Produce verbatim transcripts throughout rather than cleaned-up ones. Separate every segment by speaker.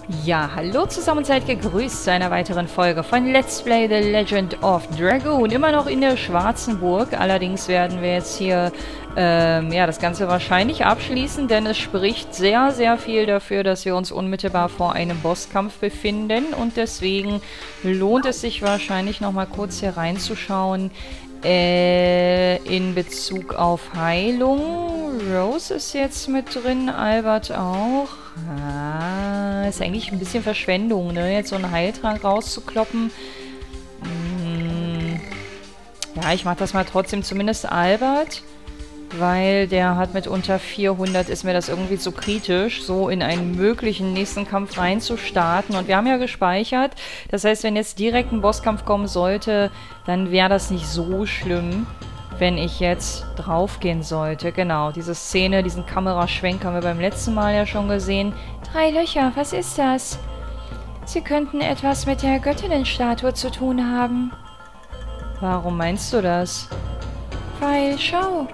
Speaker 1: Ja, hallo zusammen und seid gegrüßt zu einer weiteren Folge von Let's Play The Legend of Dragoon. Immer noch in der Schwarzen Burg. Allerdings werden wir jetzt hier ähm, ja, das Ganze wahrscheinlich abschließen, denn es spricht sehr, sehr viel dafür, dass wir uns unmittelbar vor einem Bosskampf befinden. Und deswegen lohnt es sich wahrscheinlich nochmal kurz hier reinzuschauen äh, in Bezug auf Heilung. Rose ist jetzt mit drin, Albert auch. Ah, ist eigentlich ein bisschen Verschwendung, ne? Jetzt so einen Heiltrank rauszukloppen. Hm. Ja, ich mache das mal trotzdem, zumindest Albert. Weil der hat mit unter vierhundert, ist mir das irgendwie zu kritisch, so in einen möglichen nächsten Kampf reinzustarten. Und wir haben ja gespeichert. Das heißt, wenn jetzt direkt ein Bosskampf kommen sollte, dann wäre das nicht so schlimm, wenn ich jetzt draufgehen sollte. Genau, diese Szene, diesen Kameraschwenk haben wir beim letzten Mal ja schon gesehen. Drei Löcher, was ist das? Sie könnten etwas mit der Göttinnenstatue zu tun haben. Warum meinst du das? Weil, schau.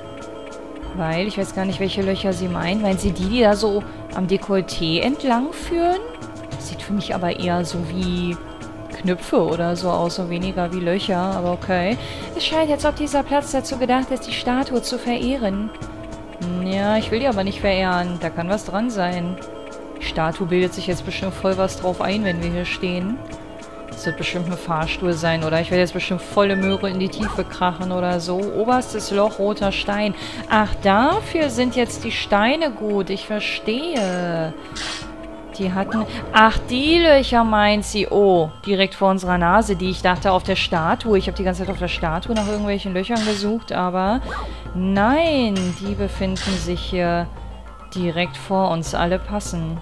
Speaker 1: Weil, ich weiß gar nicht, welche Löcher sie meinen. Meinen sie die, die da so am Dekolleté entlang führen? Das sieht für mich aber eher so wie Knöpfe oder so aus, so weniger wie Löcher, aber okay. Es scheint, als ob dieser Platz dazu gedacht ist, die Statue zu verehren. Ja, ich will die aber nicht verehren. Da kann was dran sein. Die Statue bildet sich jetzt bestimmt voll was drauf ein, wenn wir hier stehen. Das wird bestimmt ein Fahrstuhl sein, oder? Ich werde jetzt bestimmt volle Möhre in die Tiefe krachen oder so. Oberstes Loch, roter Stein. Ach, dafür sind jetzt die Steine gut. Ich verstehe. Die hatten... Ach, die Löcher meint sie. Oh, direkt vor unserer Nase, die ich dachte auf der Statue. Ich habe die ganze Zeit auf der Statue nach irgendwelchen Löchern gesucht, aber... Nein, die befinden sich hier direkt vor uns. Alle passen.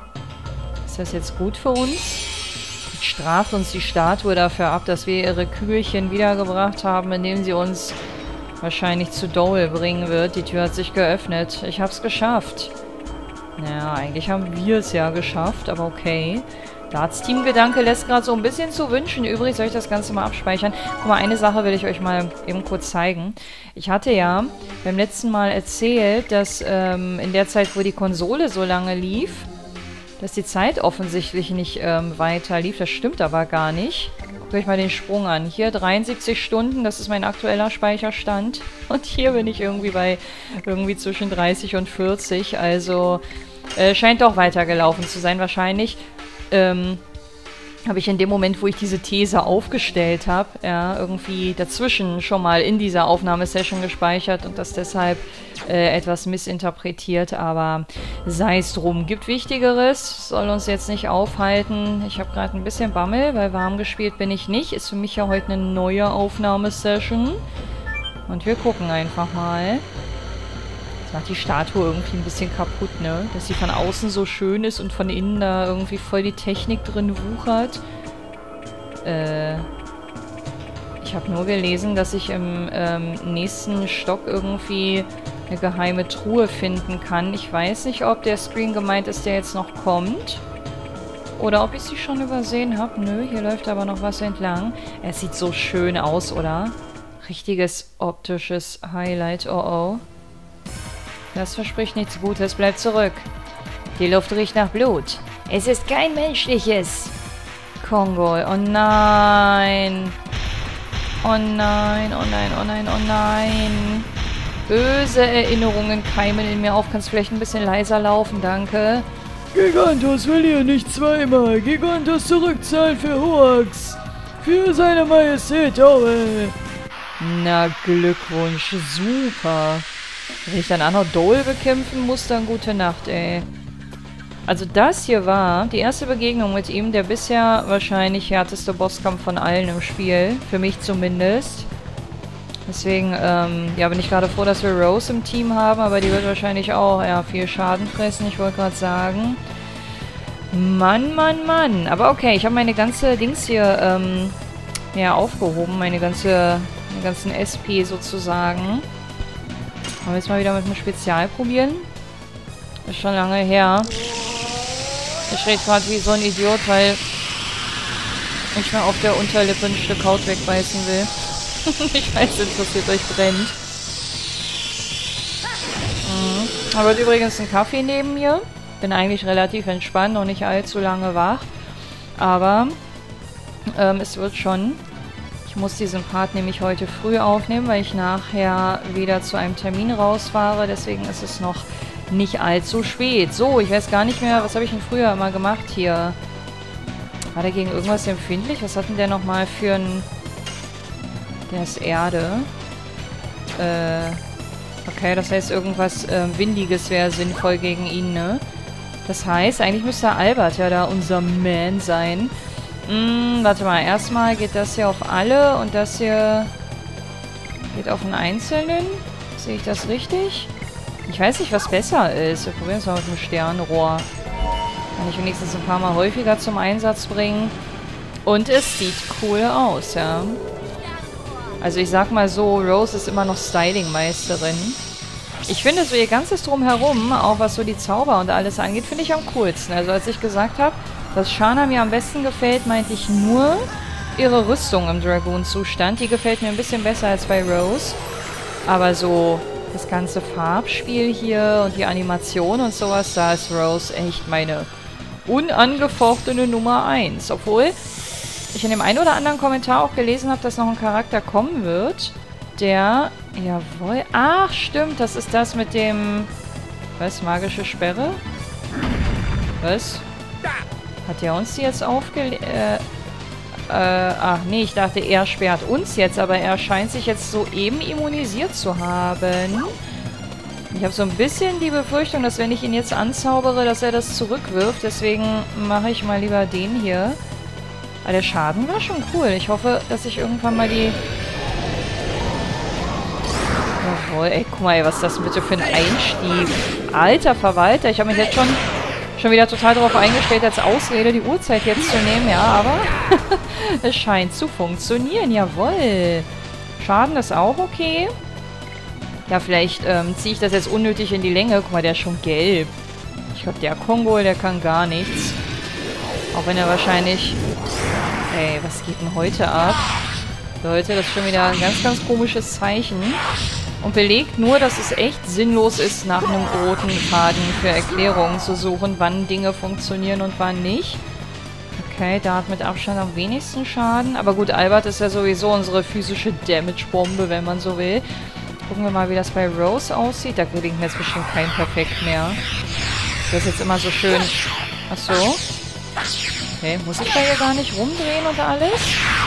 Speaker 1: Ist das jetzt gut für uns? Straft uns die Statue dafür ab, dass wir ihre Kügelchen wiedergebracht haben, indem sie uns wahrscheinlich zu Dole bringen wird. Die Tür hat sich geöffnet. Ich hab's geschafft. Naja, eigentlich haben wir es ja geschafft, aber okay. Darts-Team-Gedanke lässt gerade so ein bisschen zu wünschen. Übrigens soll ich das Ganze mal abspeichern. Guck mal, eine Sache will ich euch mal eben kurz zeigen. Ich hatte ja beim letzten Mal erzählt, dass ähm, in der Zeit, wo die Konsole so lange lief, dass die Zeit offensichtlich nicht ähm, weiter lief. Das stimmt aber gar nicht. Guckt euch mal den Sprung an. Hier dreiundsiebzig Stunden, das ist mein aktueller Speicherstand. Und hier bin ich irgendwie bei irgendwie zwischen dreißig und vierzig. Also äh, scheint doch weitergelaufen zu sein wahrscheinlich. Ähm, habe ich in dem Moment, wo ich diese These aufgestellt habe, ja, irgendwie dazwischen schon mal in dieser Aufnahmesession gespeichert und das deshalb äh, etwas missinterpretiert, aber sei es drum. Gibt Wichtigeres, soll uns jetzt nicht aufhalten. Ich habe gerade ein bisschen Bammel, weil warm gespielt bin ich nicht. Ist für mich ja heute eine neue Aufnahmesession. Und wir gucken einfach mal. Jetzt macht die Statue irgendwie ein bisschen kaputt, ne? Dass sie von außen so schön ist und von innen da irgendwie voll die Technik drin wuchert. Äh... Ich habe nur gelesen, dass ich im ähm, nächsten Stock irgendwie eine geheime Truhe finden kann. Ich weiß nicht, ob der Screen gemeint ist, der jetzt noch kommt. Oder ob ich sie schon übersehen habe. Nö, hier läuft aber noch was entlang. Es sieht so schön aus, oder? Richtiges optisches Highlight. Oh oh. Das verspricht nichts Gutes. Bleibt zurück. Die Luft riecht nach Blut. Es ist kein menschliches. Kongol. Oh nein. Oh nein, oh nein, oh nein, oh nein. Böse Erinnerungen keimen in mir auf. Kannst vielleicht ein bisschen leiser laufen, danke.
Speaker 2: Gigantos will hier nicht zweimal. Gigantos zurückzahlen für Hoax. Für seine Majestät, oh ey.
Speaker 1: Na, Glückwunsch, super. Wenn ich dann auch noch Dole bekämpfen muss, dann gute Nacht, ey. Also das hier war die erste Begegnung mit ihm, der bisher wahrscheinlich härteste Bosskampf von allen im Spiel. Für mich zumindest. Deswegen, ähm, ja, bin ich gerade froh, dass wir Rose im Team haben, aber die wird wahrscheinlich auch, ja, viel Schaden fressen, ich wollte gerade sagen. Mann, Mann, Mann. Aber okay, ich habe meine ganze Dings hier, ähm, ja, aufgehoben. Meine ganze, meine ganzen S P sozusagen. Wollen wir jetzt mal wieder mit einem Spezial probieren? Ist schon lange her. Ich rede gerade wie so ein Idiot, weil ich mir auf der Unterlippe ein Stück Haut wegbeißen will. Ich weiß, interessiert euch brennt. Mhm. Da wird übrigens ein Kaffee neben mir. bin eigentlich relativ entspannt und nicht allzu lange wach. Aber ähm, es wird schon. Ich muss diesen Part nämlich heute früh aufnehmen, weil ich nachher wieder zu einem Termin rausfahre. Deswegen ist es noch nicht allzu spät. So, ich weiß gar nicht mehr, was habe ich denn früher immer gemacht hier? War der gegen irgendwas empfindlich? Was hat denn der nochmal für ein... Der ist Erde. Äh... Okay, das heißt, irgendwas äh, Windiges wäre sinnvoll gegen ihn, ne? Das heißt, eigentlich müsste Albert ja da unser Man sein. Hm, warte mal. Erstmal geht das hier auf alle und das hier geht auf einen Einzelnen. Sehe ich das richtig? Ich weiß nicht, was besser ist. Wir probieren es mal mit dem Sternrohr. Kann ich wenigstens ein paar Mal häufiger zum Einsatz bringen. Und es sieht cool aus, ja. Also ich sag mal so, Rose ist immer noch Styling-Meisterin. Ich finde so ihr ganzes Drumherum, auch was so die Zauber und alles angeht, finde ich am coolsten. Also als ich gesagt habe, dass Shana mir am besten gefällt, meinte ich nur ihre Rüstung im Dragoon-Zustand. Die gefällt mir ein bisschen besser als bei Rose. Aber so das ganze Farbspiel hier und die Animation und sowas, da ist Rose echt meine unangefochtene Nummer eins. Obwohl ich in dem einen oder anderen Kommentar auch gelesen habe, dass noch ein Charakter kommen wird, der... Jawohl. Ach, stimmt. Das ist das mit dem... Was? Magische Sperre? Was? Hat der uns die jetzt aufgelegt? Äh, äh, ach nee, ich dachte, er sperrt uns jetzt, aber er scheint sich jetzt soeben immunisiert zu haben. Ich habe so ein bisschen die Befürchtung, dass wenn ich ihn jetzt anzaubere, dass er das zurückwirft. Deswegen mache ich mal lieber den hier. Aber der Schaden war schon cool. Ich hoffe, dass ich irgendwann mal die... Jawohl, ey, guck mal, ey, was ist das bitte für ein Einstieg? Alter Verwalter, ich habe mich jetzt schon, schon wieder total darauf eingestellt, als Ausrede die Uhrzeit jetzt zu nehmen. Ja, aber es scheint zu funktionieren. Jawohl. Schaden ist auch okay. Ja, vielleicht ähm, ziehe ich das jetzt unnötig in die Länge. Guck mal, der ist schon gelb. Ich glaube, der Kongo, der kann gar nichts. Auch wenn er wahrscheinlich... Ey, was geht denn heute ab? Leute, das ist schon wieder ein ganz, ganz komisches Zeichen. Und belegt nur, dass es echt sinnlos ist, nach einem roten Faden für Erklärungen zu suchen, wann Dinge funktionieren und wann nicht. Okay, da hat mit Abstand am wenigsten Schaden. Aber gut, Albert ist ja sowieso unsere physische Damage-Bombe, wenn man so will. Gucken wir mal, wie das bei Rose aussieht. Da gelingt mir jetzt bestimmt kein Perfekt mehr. Das ist jetzt immer so schön... Achso. Okay, muss ich da hier gar nicht rumdrehen und alles?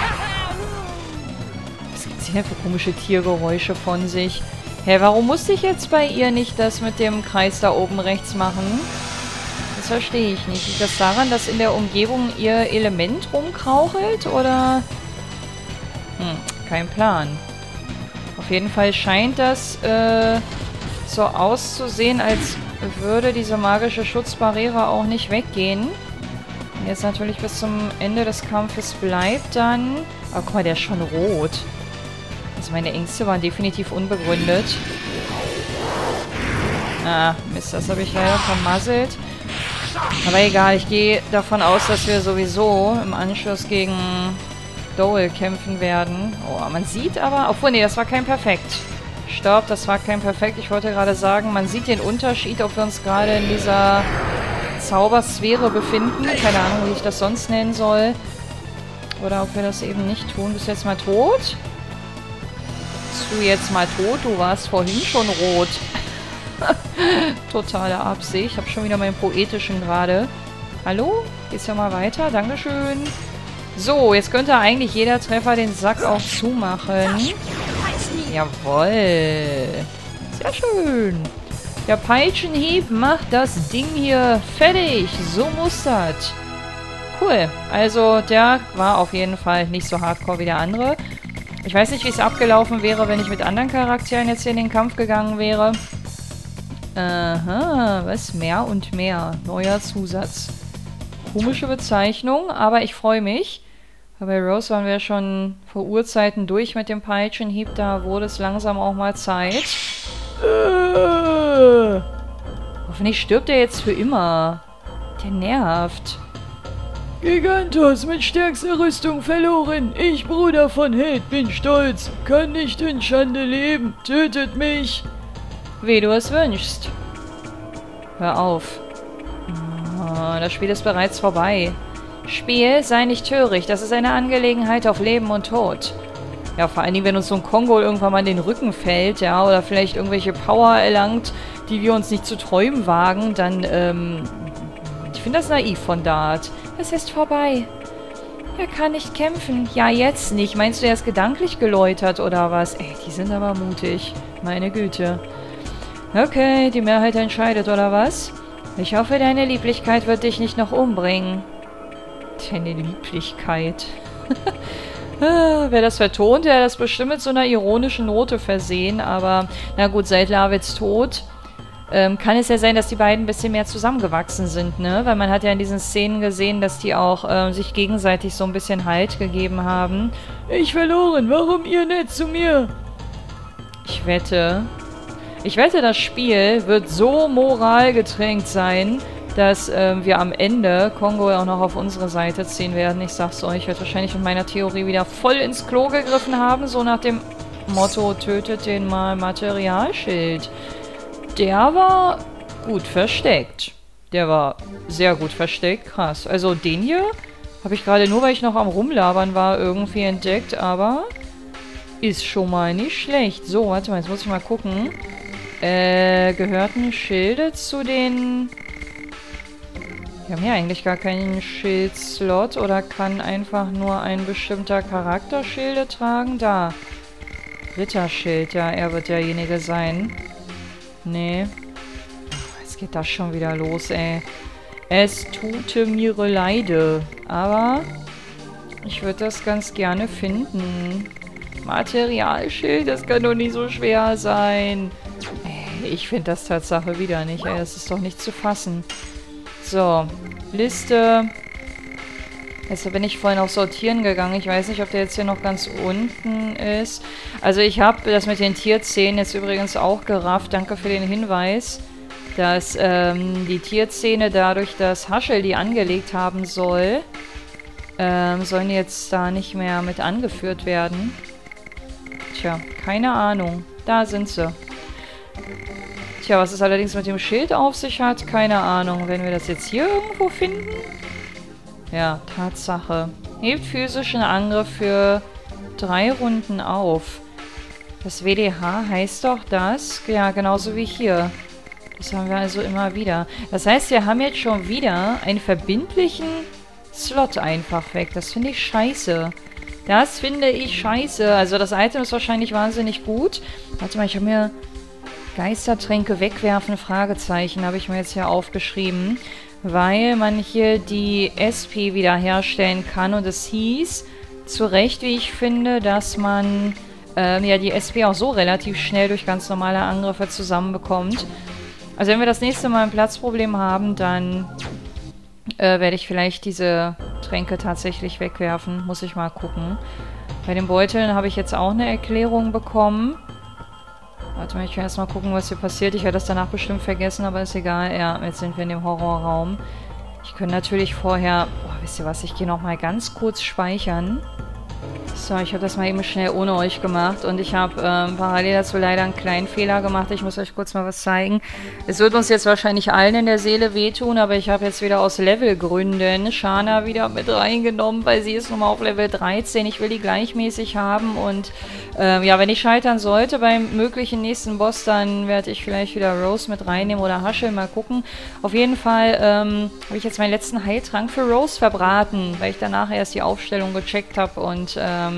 Speaker 1: Was gibt's hier für komische Tiergeräusche von sich? Hä, hey, warum musste ich jetzt bei ihr nicht das mit dem Kreis da oben rechts machen? Das verstehe ich nicht. Liegt das daran, dass in der Umgebung ihr Element rumkrauchelt, oder? Hm, kein Plan. Auf jeden Fall scheint das äh, so auszusehen, als würde diese magische Schutzbarriere auch nicht weggehen. Und jetzt natürlich bis zum Ende des Kampfes bleibt dann... Oh, guck mal, der ist schon rot. Also meine Ängste waren definitiv unbegründet. Ah, Mist, das habe ich leider vermasselt. Aber egal, ich gehe davon aus, dass wir sowieso im Anschluss gegen Dole kämpfen werden. Oh, man sieht aber... Obwohl, nee, das war kein Perfekt. Stopp, das war kein Perfekt. Ich wollte gerade sagen, man sieht den Unterschied, ob wir uns gerade in dieser Zaubersphäre befinden. Keine Ahnung, wie ich das sonst nennen soll. Oder ob wir das eben nicht tun. Bist du jetzt mal tot? Bist du jetzt mal tot? Du warst vorhin schon rot. Totale Absicht. Ich habe schon wieder meinen poetischen gerade. Hallo? Geht's ja mal weiter? Dankeschön. So, jetzt könnte eigentlich jeder Treffer den Sack auch zumachen. Jawoll. Sehr schön. Der Peitschenhieb macht das Ding hier fertig. So muss das. Cool. Also, der war auf jeden Fall nicht so hardcore wie der andere. Ich weiß nicht, wie es abgelaufen wäre, wenn ich mit anderen Charakteren jetzt hier in den Kampf gegangen wäre. Aha, was? Mehr und mehr. Neuer Zusatz. Komische Bezeichnung, aber ich freue mich. Bei Rose waren wir schon vor Urzeiten durch mit dem Peitschenhieb. Da wurde es langsam auch mal Zeit. Äh. Hoffentlich stirbt er jetzt für immer. Der nervt.
Speaker 2: Gigantos mit stärkster Rüstung verloren. Ich, Bruder von Held, bin stolz. Kann nicht in Schande leben. Tötet mich.
Speaker 1: Wie du es wünschst. Hör auf. Ah, das Spiel ist bereits vorbei. Spiel, sei nicht töricht. Das ist eine Angelegenheit auf Leben und Tod. Ja, vor allen Dingen, wenn uns so ein Kongol irgendwann mal in den Rücken fällt, ja, oder vielleicht irgendwelche Power erlangt, die wir uns nicht zu träumen wagen, dann, ähm, ich finde das naiv von Dart. Es ist vorbei. Er kann nicht kämpfen. Ja, jetzt nicht. Meinst du, er ist gedanklich geläutert oder was? Ey, die sind aber mutig. Meine Güte. Okay, die Mehrheit entscheidet, oder was? Ich hoffe, deine Lieblichkeit wird dich nicht noch umbringen. Deine Lieblichkeit. Wer das vertont, der hat das bestimmt mit so einer ironischen Note versehen. Aber, na gut, seit Lavits Tod ähm, kann es ja sein, dass die beiden ein bisschen mehr zusammengewachsen sind, ne? Weil man hat ja in diesen Szenen gesehen, dass die auch ähm, sich gegenseitig so ein bisschen Halt gegeben haben.
Speaker 2: Ich verloren, warum ihr nett zu mir?
Speaker 1: Ich wette... Ich wette, das Spiel wird so moralgetränkt sein, dass ähm, wir am Ende Kongo auch noch auf unsere Seite ziehen werden. Ich sag's euch, ich werde wahrscheinlich mit meiner Theorie wieder voll ins Klo gegriffen haben, so nach dem Motto, tötet den mal Materialschild. Der war gut versteckt. Der war sehr gut versteckt, krass. Also den hier habe ich gerade nur, weil ich noch am Rumlabern war, irgendwie entdeckt, aber ist schon mal nicht schlecht. So, warte mal, jetzt muss ich mal gucken. Äh, gehörten Schilde zu den... Wir haben hier eigentlich gar keinen Schildslot oder kann einfach nur ein bestimmter Charakter Schilde tragen? Da. Ritterschild, ja, er wird derjenige sein. Nee. Oh, jetzt geht das schon wieder los, ey. Es tute mir leide. Aber ich würde das ganz gerne finden. Materialschild, das kann doch nicht so schwer sein. Ey, ich finde das Tatsache wieder nicht, ey. Das ist doch nicht zu fassen. So, Liste. Jetzt bin ich vorhin auf Sortieren gegangen. Ich weiß nicht, ob der jetzt hier noch ganz unten ist. Also ich habe das mit den Tierzähnen jetzt übrigens auch gerafft. Danke für den Hinweis, dass ähm, die Tierzähne dadurch, dass Haschel die angelegt haben soll, ähm, sollen jetzt da nicht mehr mit angeführt werden. Tja, keine Ahnung. Da sind sie. Tja, was es allerdings mit dem Schild auf sich hat, keine Ahnung. Wenn wir das jetzt hier irgendwo finden? Ja, Tatsache. Hebt physischen Angriff für drei Runden auf. Das W D H heißt doch das? Ja, genauso wie hier. Das haben wir also immer wieder. Das heißt, wir haben jetzt schon wieder einen verbindlichen Slot einfach weg. Das finde ich scheiße. Das finde ich scheiße. Also das Item ist wahrscheinlich wahnsinnig gut. Warte mal, ich habe mir Geistertränke wegwerfen, Fragezeichen, habe ich mir jetzt hier aufgeschrieben. Weil man hier die S P wiederherstellen kann. Und es hieß, zu Recht, wie ich finde, dass man ähm, ja die S P auch so relativ schnell durch ganz normale Angriffe zusammenbekommt. Also wenn wir das nächste Mal ein Platzproblem haben, dann äh, werde ich vielleicht diese Tränke tatsächlich wegwerfen. Muss ich mal gucken. Bei den Beuteln habe ich jetzt auch eine Erklärung bekommen. Warte mal, ich will erst mal gucken, was hier passiert. Ich werde das danach bestimmt vergessen, aber ist egal. Ja, jetzt sind wir in dem Horrorraum. Ich könnte natürlich vorher... Boah, wisst ihr was? Ich gehe nochmal ganz kurz speichern. So, ich habe das mal eben schnell ohne euch gemacht und ich habe ähm, parallel dazu leider einen kleinen Fehler gemacht. Ich muss euch kurz mal was zeigen. Es wird uns jetzt wahrscheinlich allen in der Seele wehtun, aber ich habe jetzt wieder aus Levelgründen Shana wieder mit reingenommen, weil sie ist nochmal auf Level dreizehn. Ich will die gleichmäßig haben und ähm, ja, wenn ich scheitern sollte beim möglichen nächsten Boss, dann werde ich vielleicht wieder Rose mit reinnehmen oder Haschel, mal gucken. Auf jeden Fall ähm, habe ich jetzt meinen letzten Heiltrank für Rose verbraten, weil ich danach erst die Aufstellung gecheckt habe und ähm,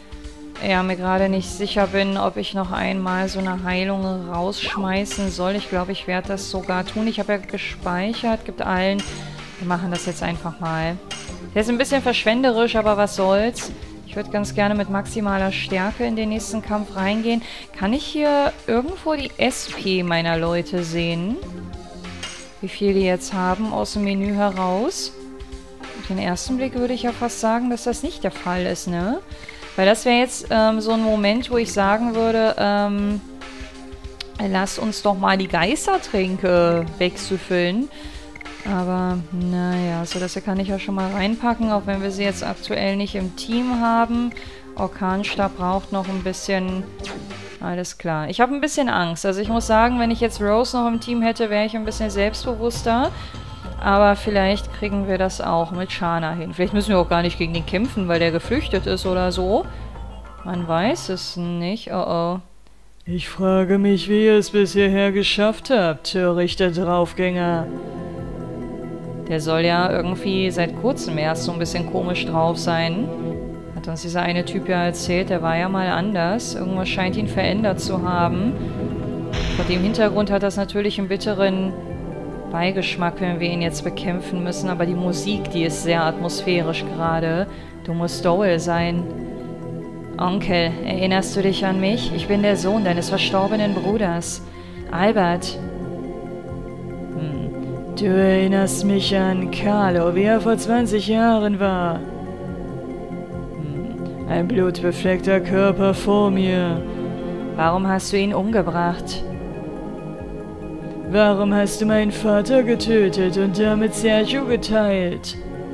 Speaker 1: ja, mir gerade nicht sicher bin, ob ich noch einmal so eine Heilung rausschmeißen soll. Ich glaube, ich werde das sogar tun. Ich habe ja gespeichert, gibt allen. Wir machen das jetzt einfach mal. Der ist ein bisschen verschwenderisch, aber was soll's. Ich würde ganz gerne mit maximaler Stärke in den nächsten Kampf reingehen. Kann ich hier irgendwo die S P meiner Leute sehen? Wie viel die jetzt haben aus dem Menü heraus? Auf den ersten Blick würde ich ja fast sagen, dass das nicht der Fall ist, ne? Weil das wäre jetzt ähm, so ein Moment, wo ich sagen würde, ähm, lass uns doch mal die Geistertränke wegsüffeln. Aber, naja, so das hier kann ich ja schon mal reinpacken, auch wenn wir sie jetzt aktuell nicht im Team haben. Orkanstab braucht noch ein bisschen... Alles klar. Ich habe ein bisschen Angst. Also ich muss sagen, wenn ich jetzt Rose noch im Team hätte, wäre ich ein bisschen selbstbewusster. Aber vielleicht kriegen wir das auch mit Shana hin. Vielleicht müssen wir auch gar nicht gegen den kämpfen, weil der geflüchtet ist oder so. Man weiß es nicht. Oh oh.
Speaker 2: Ich frage mich, wie ihr es bis hierher geschafft habt, törichter Draufgänger.
Speaker 1: Der soll ja irgendwie seit kurzem erst so ein bisschen komisch drauf sein. Hat uns dieser eine Typ ja erzählt, der war ja mal anders. Irgendwas scheint ihn verändert zu haben. Vor dem Hintergrund hat das natürlich einen bitteren Beigeschmack, wenn wir ihn jetzt bekämpfen müssen. Aber die Musik, die ist sehr atmosphärisch gerade. Du musst Dowell sein. Onkel, erinnerst du dich an mich? Ich bin der Sohn deines verstorbenen Bruders. Albert.
Speaker 2: Hm. Du erinnerst mich an Carlo, wie er vor zwanzig Jahren war. Hm. Ein blutbefleckter Körper vor mir.
Speaker 1: Warum hast du ihn umgebracht?
Speaker 2: Warum hast du meinen Vater getötet und damit Sergio geteilt?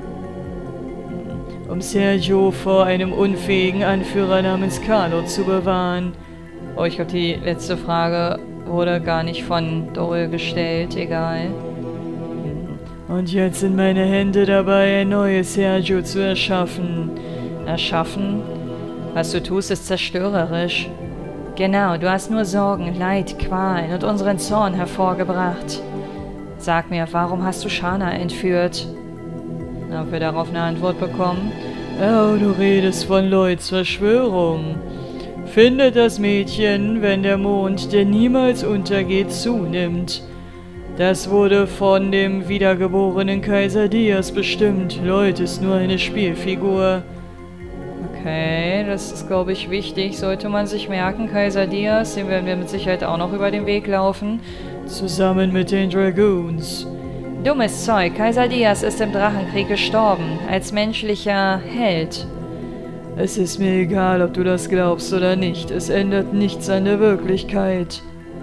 Speaker 2: Um Sergio vor einem unfähigen Anführer namens Carlo zu bewahren.
Speaker 1: Oh, ich glaube, die letzte Frage wurde gar nicht von Dowell gestellt. Egal.
Speaker 2: Und jetzt sind meine Hände dabei, ein neues Sergio zu erschaffen.
Speaker 1: Erschaffen? Was du tust, ist zerstörerisch. Genau, du hast nur Sorgen, Leid, Qualen und unseren Zorn hervorgebracht. Sag mir, warum hast du Shana entführt? Ob wir darauf eine Antwort bekommen?
Speaker 2: Oh, du redest von Lloyds Verschwörung. Findet das Mädchen, wenn der Mond, der niemals untergeht, zunimmt. Das wurde von dem wiedergeborenen Kaiser Diaz bestimmt. Lloyd ist nur eine Spielfigur.
Speaker 1: Okay, das ist, glaube ich, wichtig. Sollte man sich merken, Kaiser Diaz, den werden wir mit Sicherheit auch noch über den Weg laufen.
Speaker 2: Zusammen mit den Dragoons.
Speaker 1: Dummes Zeug. Kaiser Diaz ist im Drachenkrieg gestorben. Als menschlicher Held.
Speaker 2: Es ist mir egal, ob du das glaubst oder nicht. Es ändert nichts an der Wirklichkeit.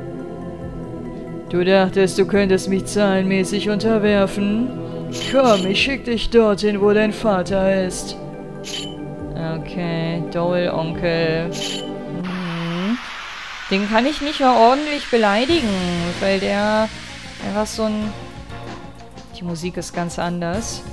Speaker 2: Du dachtest, du könntest mich zahlenmäßig unterwerfen? Komm, ich schick dich dorthin, wo dein Vater ist.
Speaker 1: Okay, Dowell, Onkel. Mhm. Den kann ich nicht mal ordentlich beleidigen, weil der einfach so ein... Die Musik ist ganz anders.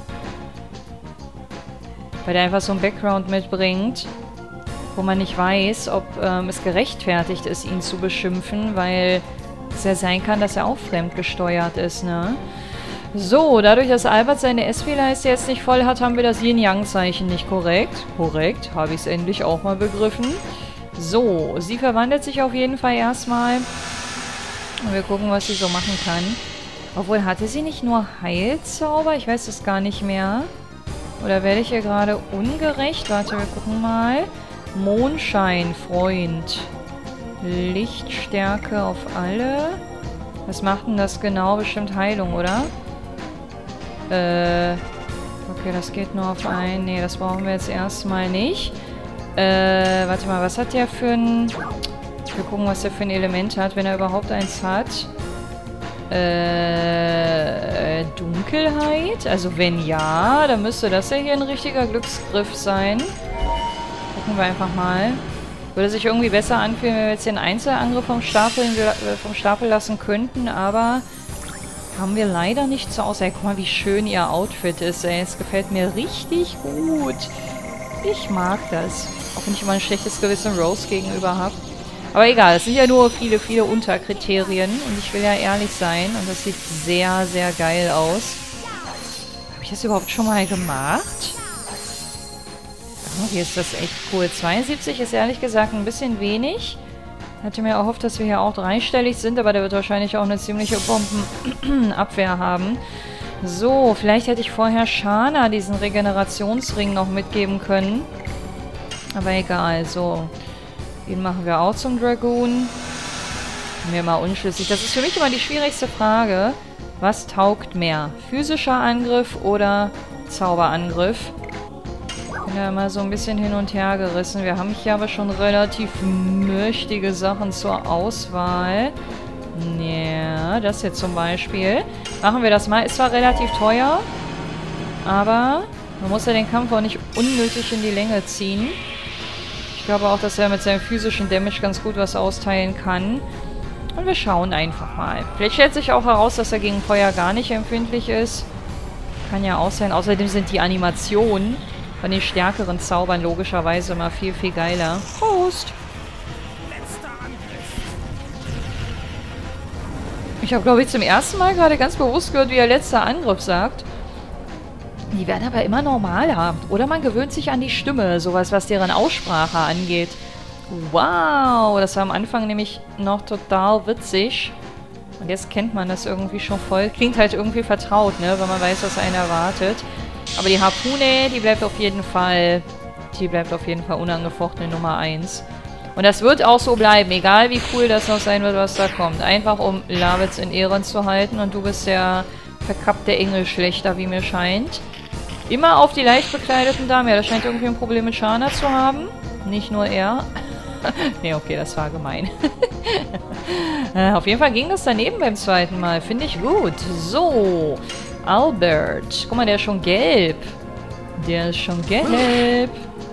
Speaker 1: Weil der einfach so einen Background mitbringt, wo man nicht weiß, ob ähm, es gerechtfertigt ist, ihn zu beschimpfen, weil es ja sein kann, dass er auch fremdgesteuert ist, ne? So, dadurch, dass Albert seine S P-Leiste jetzt nicht voll hat, haben wir das Yin-Yang-Zeichen nicht korrekt. Korrekt, habe ich es endlich auch mal begriffen. So, sie verwandelt sich auf jeden Fall erstmal. Und wir gucken, was sie so machen kann. Obwohl, hatte sie nicht nur Heilzauber? Ich weiß es gar nicht mehr. Oder werde ich hier gerade ungerecht? Warte, wir gucken mal. Mondschein, Freund. Lichtstärke auf alle. Was macht denn das genau? Bestimmt Heilung, oder? Äh, okay, das geht nur auf einen. Nee, das brauchen wir jetzt erstmal nicht. Äh, warte mal, was hat der für ein... Wir gucken, was der für ein Element hat, wenn er überhaupt eins hat. Äh, Dunkelheit? Also wenn ja, dann müsste das ja hier ein richtiger Glücksgriff sein. Gucken wir einfach mal. Würde sich irgendwie besser anfühlen, wenn wir jetzt den Einzelangriff vom Stapel, vom Stapel lassen könnten, aber haben wir leider nicht zur Auswahl. Guck mal, wie schön ihr Outfit ist, ey. Es gefällt mir richtig gut. Ich mag das. Auch wenn ich immer ein schlechtes Gewissen Rose gegenüber habe. Aber egal, es sind ja nur viele, viele Unterkriterien und ich will ja ehrlich sein und das sieht sehr, sehr geil aus. Habe ich das überhaupt schon mal gemacht? Oh, hier ist das echt cool. zweiundsiebzig ist ehrlich gesagt ein bisschen wenig. Hatte mir erhofft, dass wir hier auch dreistellig sind, aber der wird wahrscheinlich auch eine ziemliche Bombenabwehr haben. So, vielleicht hätte ich vorher Shana diesen Regenerationsring noch mitgeben können. Aber egal, so. Den machen wir auch zum Dragoon. Mir mal unschlüssig. Das ist für mich immer die schwierigste Frage. Was taugt mehr? Physischer Angriff oder Zauberangriff? Ich bin ja immer so ein bisschen hin und her gerissen. Wir haben hier aber schon relativ mächtige Sachen zur Auswahl. Ja, das hier zum Beispiel. Machen wir das mal. Ist zwar relativ teuer, aber man muss ja den Kampf auch nicht unnötig in die Länge ziehen. Ich glaube auch, dass er mit seinem physischen Damage ganz gut was austeilen kann. Und wir schauen einfach mal. Vielleicht stellt sich auch heraus, dass er gegen Feuer gar nicht empfindlich ist. Kann ja auch sein. Außerdem sind die Animationen von den stärkeren Zaubern logischerweise immer viel, viel geiler. Prost! Ich habe, glaube ich, zum ersten Mal gerade ganz bewusst gehört, wie er letzter Angriff sagt. Die werden aber immer normaler. Oder man gewöhnt sich an die Stimme, sowas, was deren Aussprache angeht. Wow, das war am Anfang nämlich noch total witzig. Und jetzt kennt man das irgendwie schon voll. Klingt halt irgendwie vertraut, ne, wenn man weiß, was einen erwartet. Aber die Harpune, die bleibt auf jeden Fall, die bleibt auf jeden Fall unangefochtene Nummer eins. Und das wird auch so bleiben, egal wie cool das noch sein wird, was da kommt. Einfach um Lavitz in Ehren zu halten und du bist der verkappte Engelschlechter, wie mir scheint. Immer auf die leicht bekleideten Damen. Ja, das scheint irgendwie ein Problem mit Shana zu haben. Nicht nur er. Ne, okay, das war gemein. äh, auf jeden Fall ging das daneben beim zweiten Mal. Finde ich gut. So, Albert. Guck mal, der ist schon gelb. Der ist schon gelb.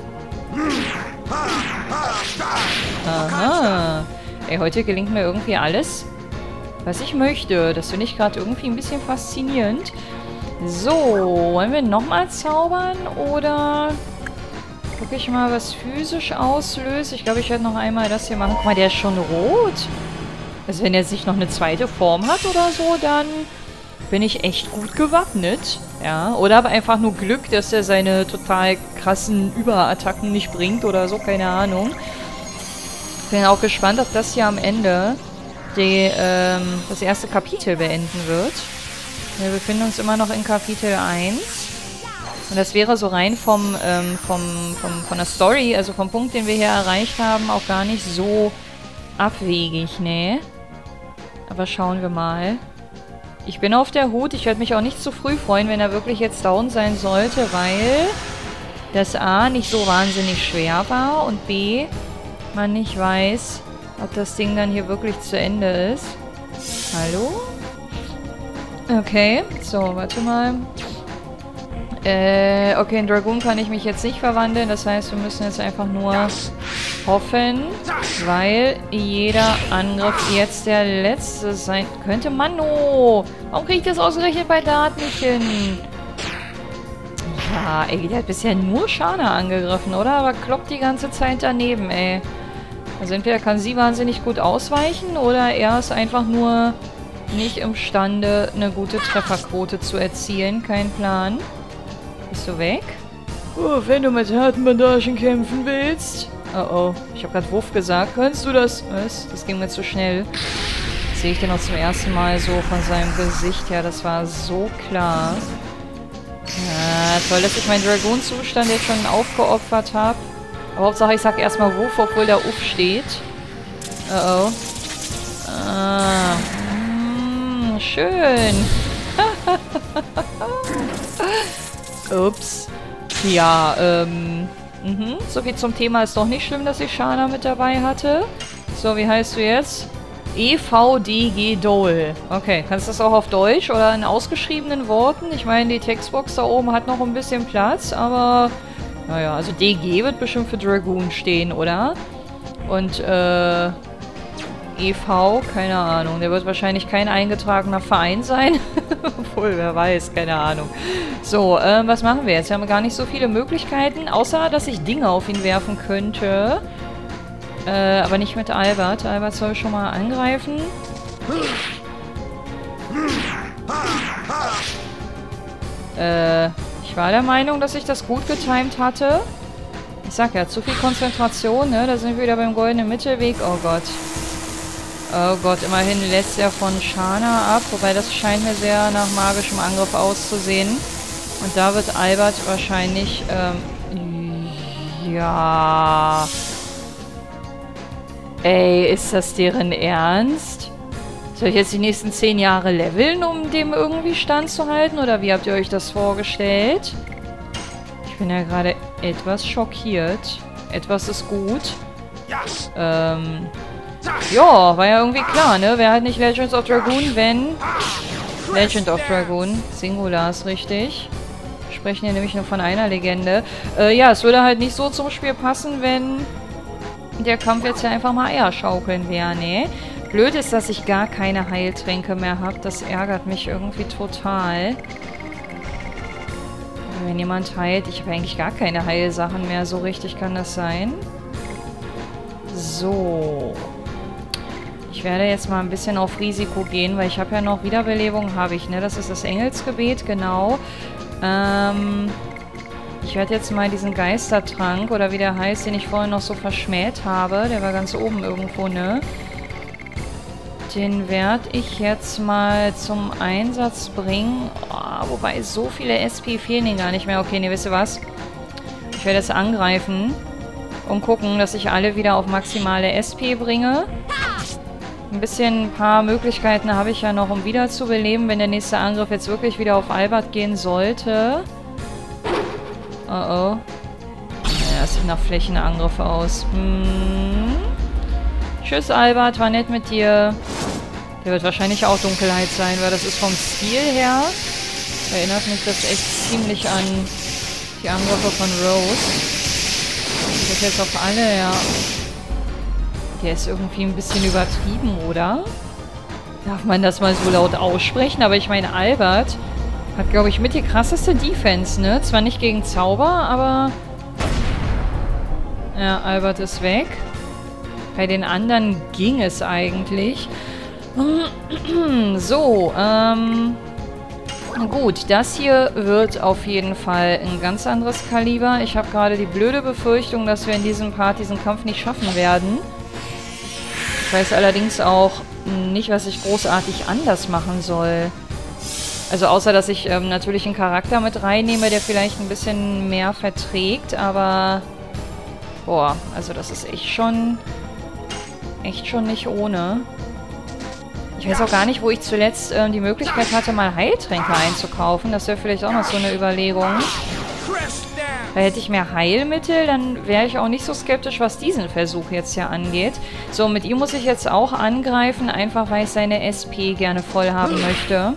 Speaker 1: Aha. Ey, heute gelingt mir irgendwie alles, was ich möchte. Das finde ich gerade irgendwie ein bisschen faszinierend. So, wollen wir nochmal zaubern oder gucke ich mal, was physisch auslöst? Ich glaube, ich werde noch einmal das hier machen. Guck mal, der ist schon rot. Also wenn er sich noch eine zweite Form hat oder so, dann bin ich echt gut gewappnet. Ja, oder aber einfach nur Glück, dass er seine total krassen Überattacken nicht bringt oder so, keine Ahnung. Bin auch gespannt, ob das hier am Ende die, ähm, das erste Kapitel beenden wird. Wir befinden uns immer noch in Kapitel eins. Und das wäre so rein vom, ähm, vom, vom, von der Story, also vom Punkt, den wir hier erreicht haben, auch gar nicht so abwegig, ne? Aber schauen wir mal. Ich bin auf der Hut. Ich werde mich auch nicht zu früh freuen, wenn er wirklich jetzt down sein sollte, weil das A nicht so wahnsinnig schwer war und B, man nicht weiß, ob das Ding dann hier wirklich zu Ende ist. Hallo? Okay, so, warte mal. Äh, okay, in Dragoon kann ich mich jetzt nicht verwandeln. Das heißt, wir müssen jetzt einfach nur hoffen, weil jeder Angriff jetzt der letzte sein könnte. Mano! Warum kriege ich das ausgerechnet bei Dart nicht hin? Ja, ey, der hat bisher nur Shana angegriffen, oder? Aber kloppt die ganze Zeit daneben, ey. Also entweder kann sie wahnsinnig gut ausweichen oder er ist einfach nur nicht imstande, eine gute Trefferquote zu erzielen. Kein Plan. Bist du weg?
Speaker 2: Oh, wenn du mit harten Bandagen kämpfen willst.
Speaker 1: Oh oh, ich habe gerade Wuff gesagt. Kannst du das? Was? Das ging mir zu schnell. Jetzt sehe ich den noch zum ersten Mal so von seinem Gesicht her. Das war so klar. Ja, toll, dass ich meinen Dragoon-Zustand jetzt schon aufgeopfert habe. Aber Hauptsache, ich sag erstmal Wuff, obwohl da Uff steht. Oh oh. Ah. Mm, schön. Ups. Ja, ähm... Mhm. So viel zum Thema. Ist doch nicht schlimm, dass ich Shana mit dabei hatte. So, wie heißt du jetzt? E V D G Dole. Okay, kannst du das auch auf Deutsch oder in ausgeschriebenen Worten? Ich meine, die Textbox da oben hat noch ein bisschen Platz, aber... Naja, also D G wird bestimmt für Dragoon stehen, oder? Und, äh... E V, keine Ahnung. Der wird wahrscheinlich kein eingetragener Verein sein. Obwohl, wer weiß, keine Ahnung. So, ähm, was machen wir jetzt? Wir haben gar nicht so viele Möglichkeiten, außer, dass ich Dinge auf ihn werfen könnte. Äh, aber nicht mit Albert. Albert soll schon mal angreifen. Äh, ich war der Meinung, dass ich das gut getimt hatte. Ich sag ja, zu viel Konzentration, ne? Da sind wir wieder beim goldenen Mittelweg. Oh Gott. Oh Gott, immerhin lässt er von Shana ab. Wobei das scheint mir sehr nach magischem Angriff auszusehen. Und da wird Albert wahrscheinlich, ähm, ja... Ey, ist das deren Ernst? Soll ich jetzt die nächsten zehn Jahre leveln, um dem irgendwie standzuhalten? Oder wie habt ihr euch das vorgestellt? Ich bin ja gerade etwas schockiert. Etwas ist gut. Ähm... Ja, war ja irgendwie klar, ne? Wäre halt nicht Legends of Dragoon, wenn... Legend of Dragoon. Singular ist richtig. Wir sprechen hier nämlich nur von einer Legende. Äh, ja, es würde halt nicht so zum Spiel passen, wenn der Kampf jetzt ja einfach mal Eier schaukeln wäre, ne? Blöd ist, dass ich gar keine Heiltränke mehr habe. Das ärgert mich irgendwie total. wenn jemand heilt... Ich habe eigentlich gar keine Heilsachen mehr. So richtig kann das sein. So. Ich werde jetzt mal ein bisschen auf Risiko gehen, weil ich habe ja noch Wiederbelebung, habe ich, ne? Das ist das Engelsgebet, genau. Ähm, ich werde jetzt mal diesen Geistertrank, oder wie der heißt, den ich vorhin noch so verschmäht habe, der war ganz oben irgendwo, ne? Den werde ich jetzt mal zum Einsatz bringen. Oh, wobei, so viele S P fehlen ihnen gar nicht mehr. Okay, ne, wisst ihr was? Ich werde jetzt angreifen und gucken, dass ich alle wieder auf maximale S P bringe. Ein bisschen, ein paar Möglichkeiten habe ich ja noch, um wieder zu beleben, wenn der nächste Angriff jetzt wirklich wieder auf Albert gehen sollte. Oh oh. Ja, das sieht nach Flächenangriff aus. Hm. Tschüss, Albert, war nett mit dir. Der wird wahrscheinlich auch Dunkelheit sein, weil das ist vom Stil her. Erinnert mich das echt ziemlich an die Angriffe von Rose. Ich geht jetzt auf alle, ja. Der ist irgendwie ein bisschen übertrieben, oder? Darf man das mal so laut aussprechen? Aber ich meine, Albert hat, glaube ich, mit die krasseste Defense, ne? Zwar nicht gegen Zauber, aber... Ja, Albert ist weg. Bei den anderen ging es eigentlich. So, ähm... gut, das hier wird auf jeden Fall ein ganz anderes Kaliber. Ich habe gerade die blöde Befürchtung, dass wir in diesem Part diesen Kampf nicht schaffen werden. Ich weiß allerdings auch nicht, was ich großartig anders machen soll. Also außer, dass ich ähm, natürlich einen Charakter mit reinnehme, der vielleicht ein bisschen mehr verträgt, aber... Boah, also das ist echt schon... Echt schon nicht ohne. Ich weiß auch gar nicht, wo ich zuletzt ähm, die Möglichkeit hatte, mal Heiltränke einzukaufen. Das wäre vielleicht auch noch so eine Überlegung. Da hätte ich mehr Heilmittel, dann wäre ich auch nicht so skeptisch, was diesen Versuch jetzt hier angeht. So, mit ihm muss ich jetzt auch angreifen, einfach weil ich seine S P gerne voll haben möchte.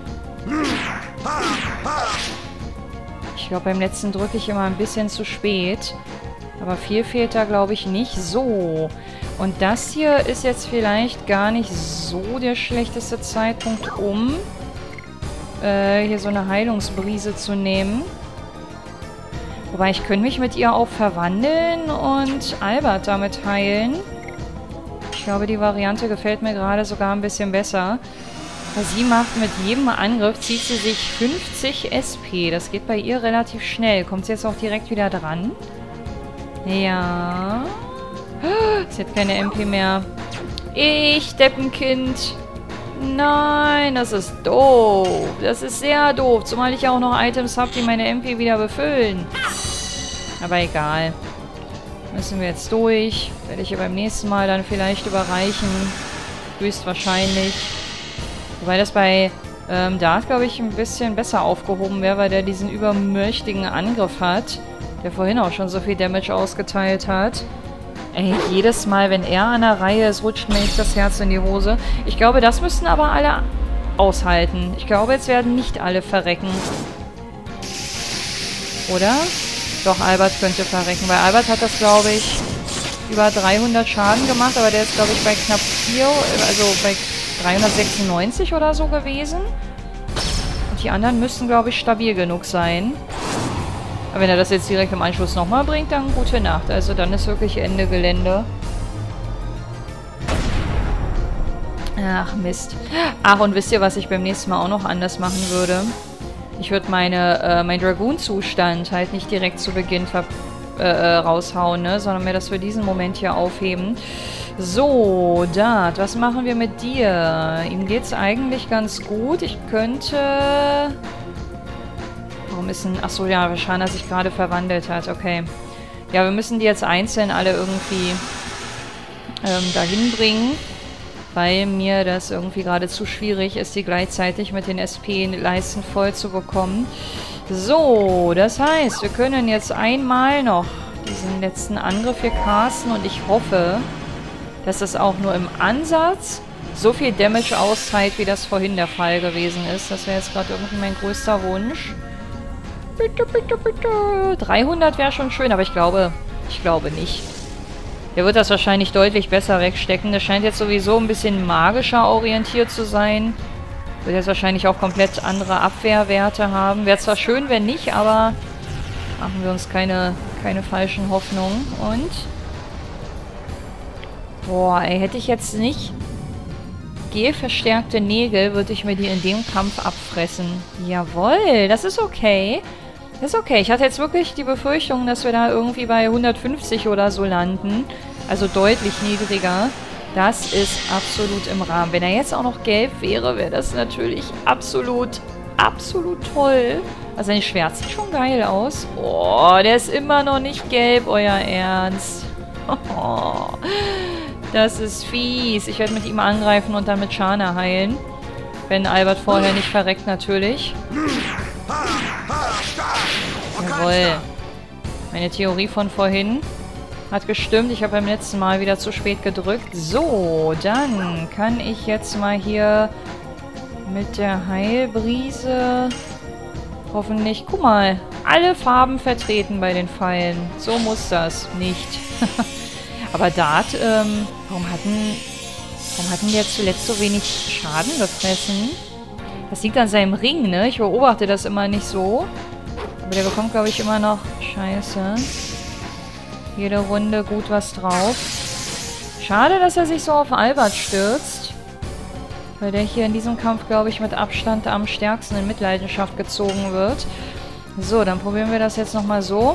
Speaker 1: Ich glaube, beim letzten drücke ich immer ein bisschen zu spät. Aber viel fehlt da, glaube ich, nicht. So. Und das hier ist jetzt vielleicht gar nicht so der schlechteste Zeitpunkt, um äh, hier so eine Heilungsbrise zu nehmen. Wobei, ich könnte mich mit ihr auch verwandeln und Albert damit heilen. Ich glaube, die Variante gefällt mir gerade sogar ein bisschen besser. Weil sie macht mit jedem Angriff, zieht sie sich fünfzig S P. Das geht bei ihr relativ schnell. Kommt sie jetzt auch direkt wieder dran? Ja. Sie hat keine M P mehr. Ich, Deppenkind. Nein, das ist doof. Das ist sehr doof. Zumal ich auch noch Items habe, die meine M P wieder befüllen. Aber egal. Müssen wir jetzt durch. Werde ich ja beim nächsten Mal dann vielleicht überreichen. Höchstwahrscheinlich. Wobei das bei ähm, Dart, glaube ich, ein bisschen besser aufgehoben wäre, weil der diesen übermächtigen Angriff hat. Der vorhin auch schon so viel Damage ausgeteilt hat. Ey, jedes Mal, wenn er an der Reihe ist, rutscht mir echt das Herz in die Hose. Ich glaube, das müssten aber alle aushalten. Ich glaube, jetzt werden nicht alle verrecken. Oder? Doch, Albert könnte verrecken, weil Albert hat das, glaube ich, über dreihundert Schaden gemacht, aber der ist, glaube ich, bei knapp vier, also bei dreihundertsechsundneunzig oder so gewesen. Und die anderen müssten, glaube ich, stabil genug sein. Aber wenn er das jetzt direkt im Anschluss nochmal bringt, dann gute Nacht. Also dann ist wirklich Ende Gelände. Ach, Mist. Ach, und wisst ihr, was ich beim nächsten Mal auch noch anders machen würde? Ich würde meine, äh, meinen Dragoon-Zustand halt nicht direkt zu Beginn ver äh, raushauen, ne? Sondern mir das für diesen Moment hier aufheben. So, Dart, was machen wir mit dir? Ihm geht's eigentlich ganz gut. Ich könnte... Warum ist ein... Achso, ja, Schade, dass sich gerade verwandelt hat. Okay. Ja, wir müssen die jetzt einzeln alle irgendwie ähm, dahin bringen, weil mir das irgendwie gerade zu schwierig ist, die gleichzeitig mit den S P-Leisten voll zu bekommen. So, das heißt, wir können jetzt einmal noch diesen letzten Angriff hier casten und ich hoffe, dass das auch nur im Ansatz so viel Damage austeilt, wie das vorhin der Fall gewesen ist. Das wäre jetzt gerade irgendwie mein größter Wunsch. Bitte, bitte, bitte. dreihundert wäre schon schön, aber ich glaube, ich glaube nicht. Der wird das wahrscheinlich deutlich besser wegstecken. Der scheint jetzt sowieso ein bisschen magischer orientiert zu sein. Wird jetzt wahrscheinlich auch komplett andere Abwehrwerte haben. Wäre zwar schön, wenn nicht, aber machen wir uns keine, keine falschen Hoffnungen. Und... Boah, ey, hätte ich jetzt nicht G-verstärkte Nägel, würde ich mir die in dem Kampf abfressen. Jawohl, das ist okay. Das ist okay. Ich hatte jetzt wirklich die Befürchtung, dass wir da irgendwie bei hundertfünfzig oder so landen. Also deutlich niedriger. Das ist absolut im Rahmen. Wenn er jetzt auch noch gelb wäre, wäre das natürlich absolut, absolut toll. Also sein Schwert sieht schon geil aus. Oh, der ist immer noch nicht gelb, euer Ernst. Oh, das ist fies. Ich werde mit ihm angreifen und dann mit Shana heilen. Wenn Albert vorher nicht verreckt, natürlich. Jawohl. Meine Theorie von vorhin hat gestimmt. Ich habe beim letzten Mal wieder zu spät gedrückt. So, dann kann ich jetzt mal hier mit der Heilbrise hoffentlich... Guck mal, alle Farben vertreten bei den Pfeilen. So muss das nicht. Aber Dart, ähm, warum hatten, warum hatten die jetzt zuletzt so wenig Schaden gefressen? Das liegt an seinem Ring, ne? Ich beobachte das immer nicht so. Aber der bekommt, glaube ich, immer noch... Scheiße. Jede Runde gut was drauf. Schade, dass er sich so auf Albert stürzt. Weil der hier in diesem Kampf, glaube ich, mit Abstand am stärksten in Mitleidenschaft gezogen wird. So, dann probieren wir das jetzt nochmal so.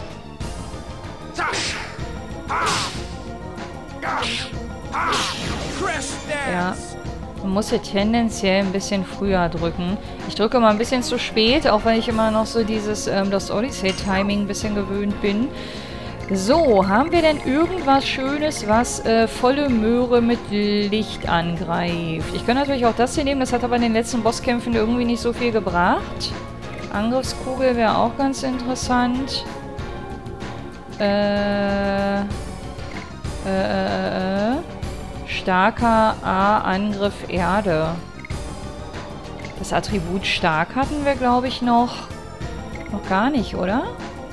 Speaker 1: Ja. Man muss hier tendenziell ein bisschen früher drücken. Ich drücke mal ein bisschen zu spät, auch weil ich immer noch so dieses ähm, Lost Odyssey-Timing ein bisschen gewöhnt bin. So, haben wir denn irgendwas Schönes, was äh, volle Möhre mit Licht angreift? Ich kann natürlich auch das hier nehmen, das hat aber in den letzten Bosskämpfen irgendwie nicht so viel gebracht. Angriffskugel wäre auch ganz interessant. Äh... Äh, äh, äh... Starker A-Angriff Erde. Das Attribut stark hatten wir, glaube ich, noch... Noch gar nicht, oder?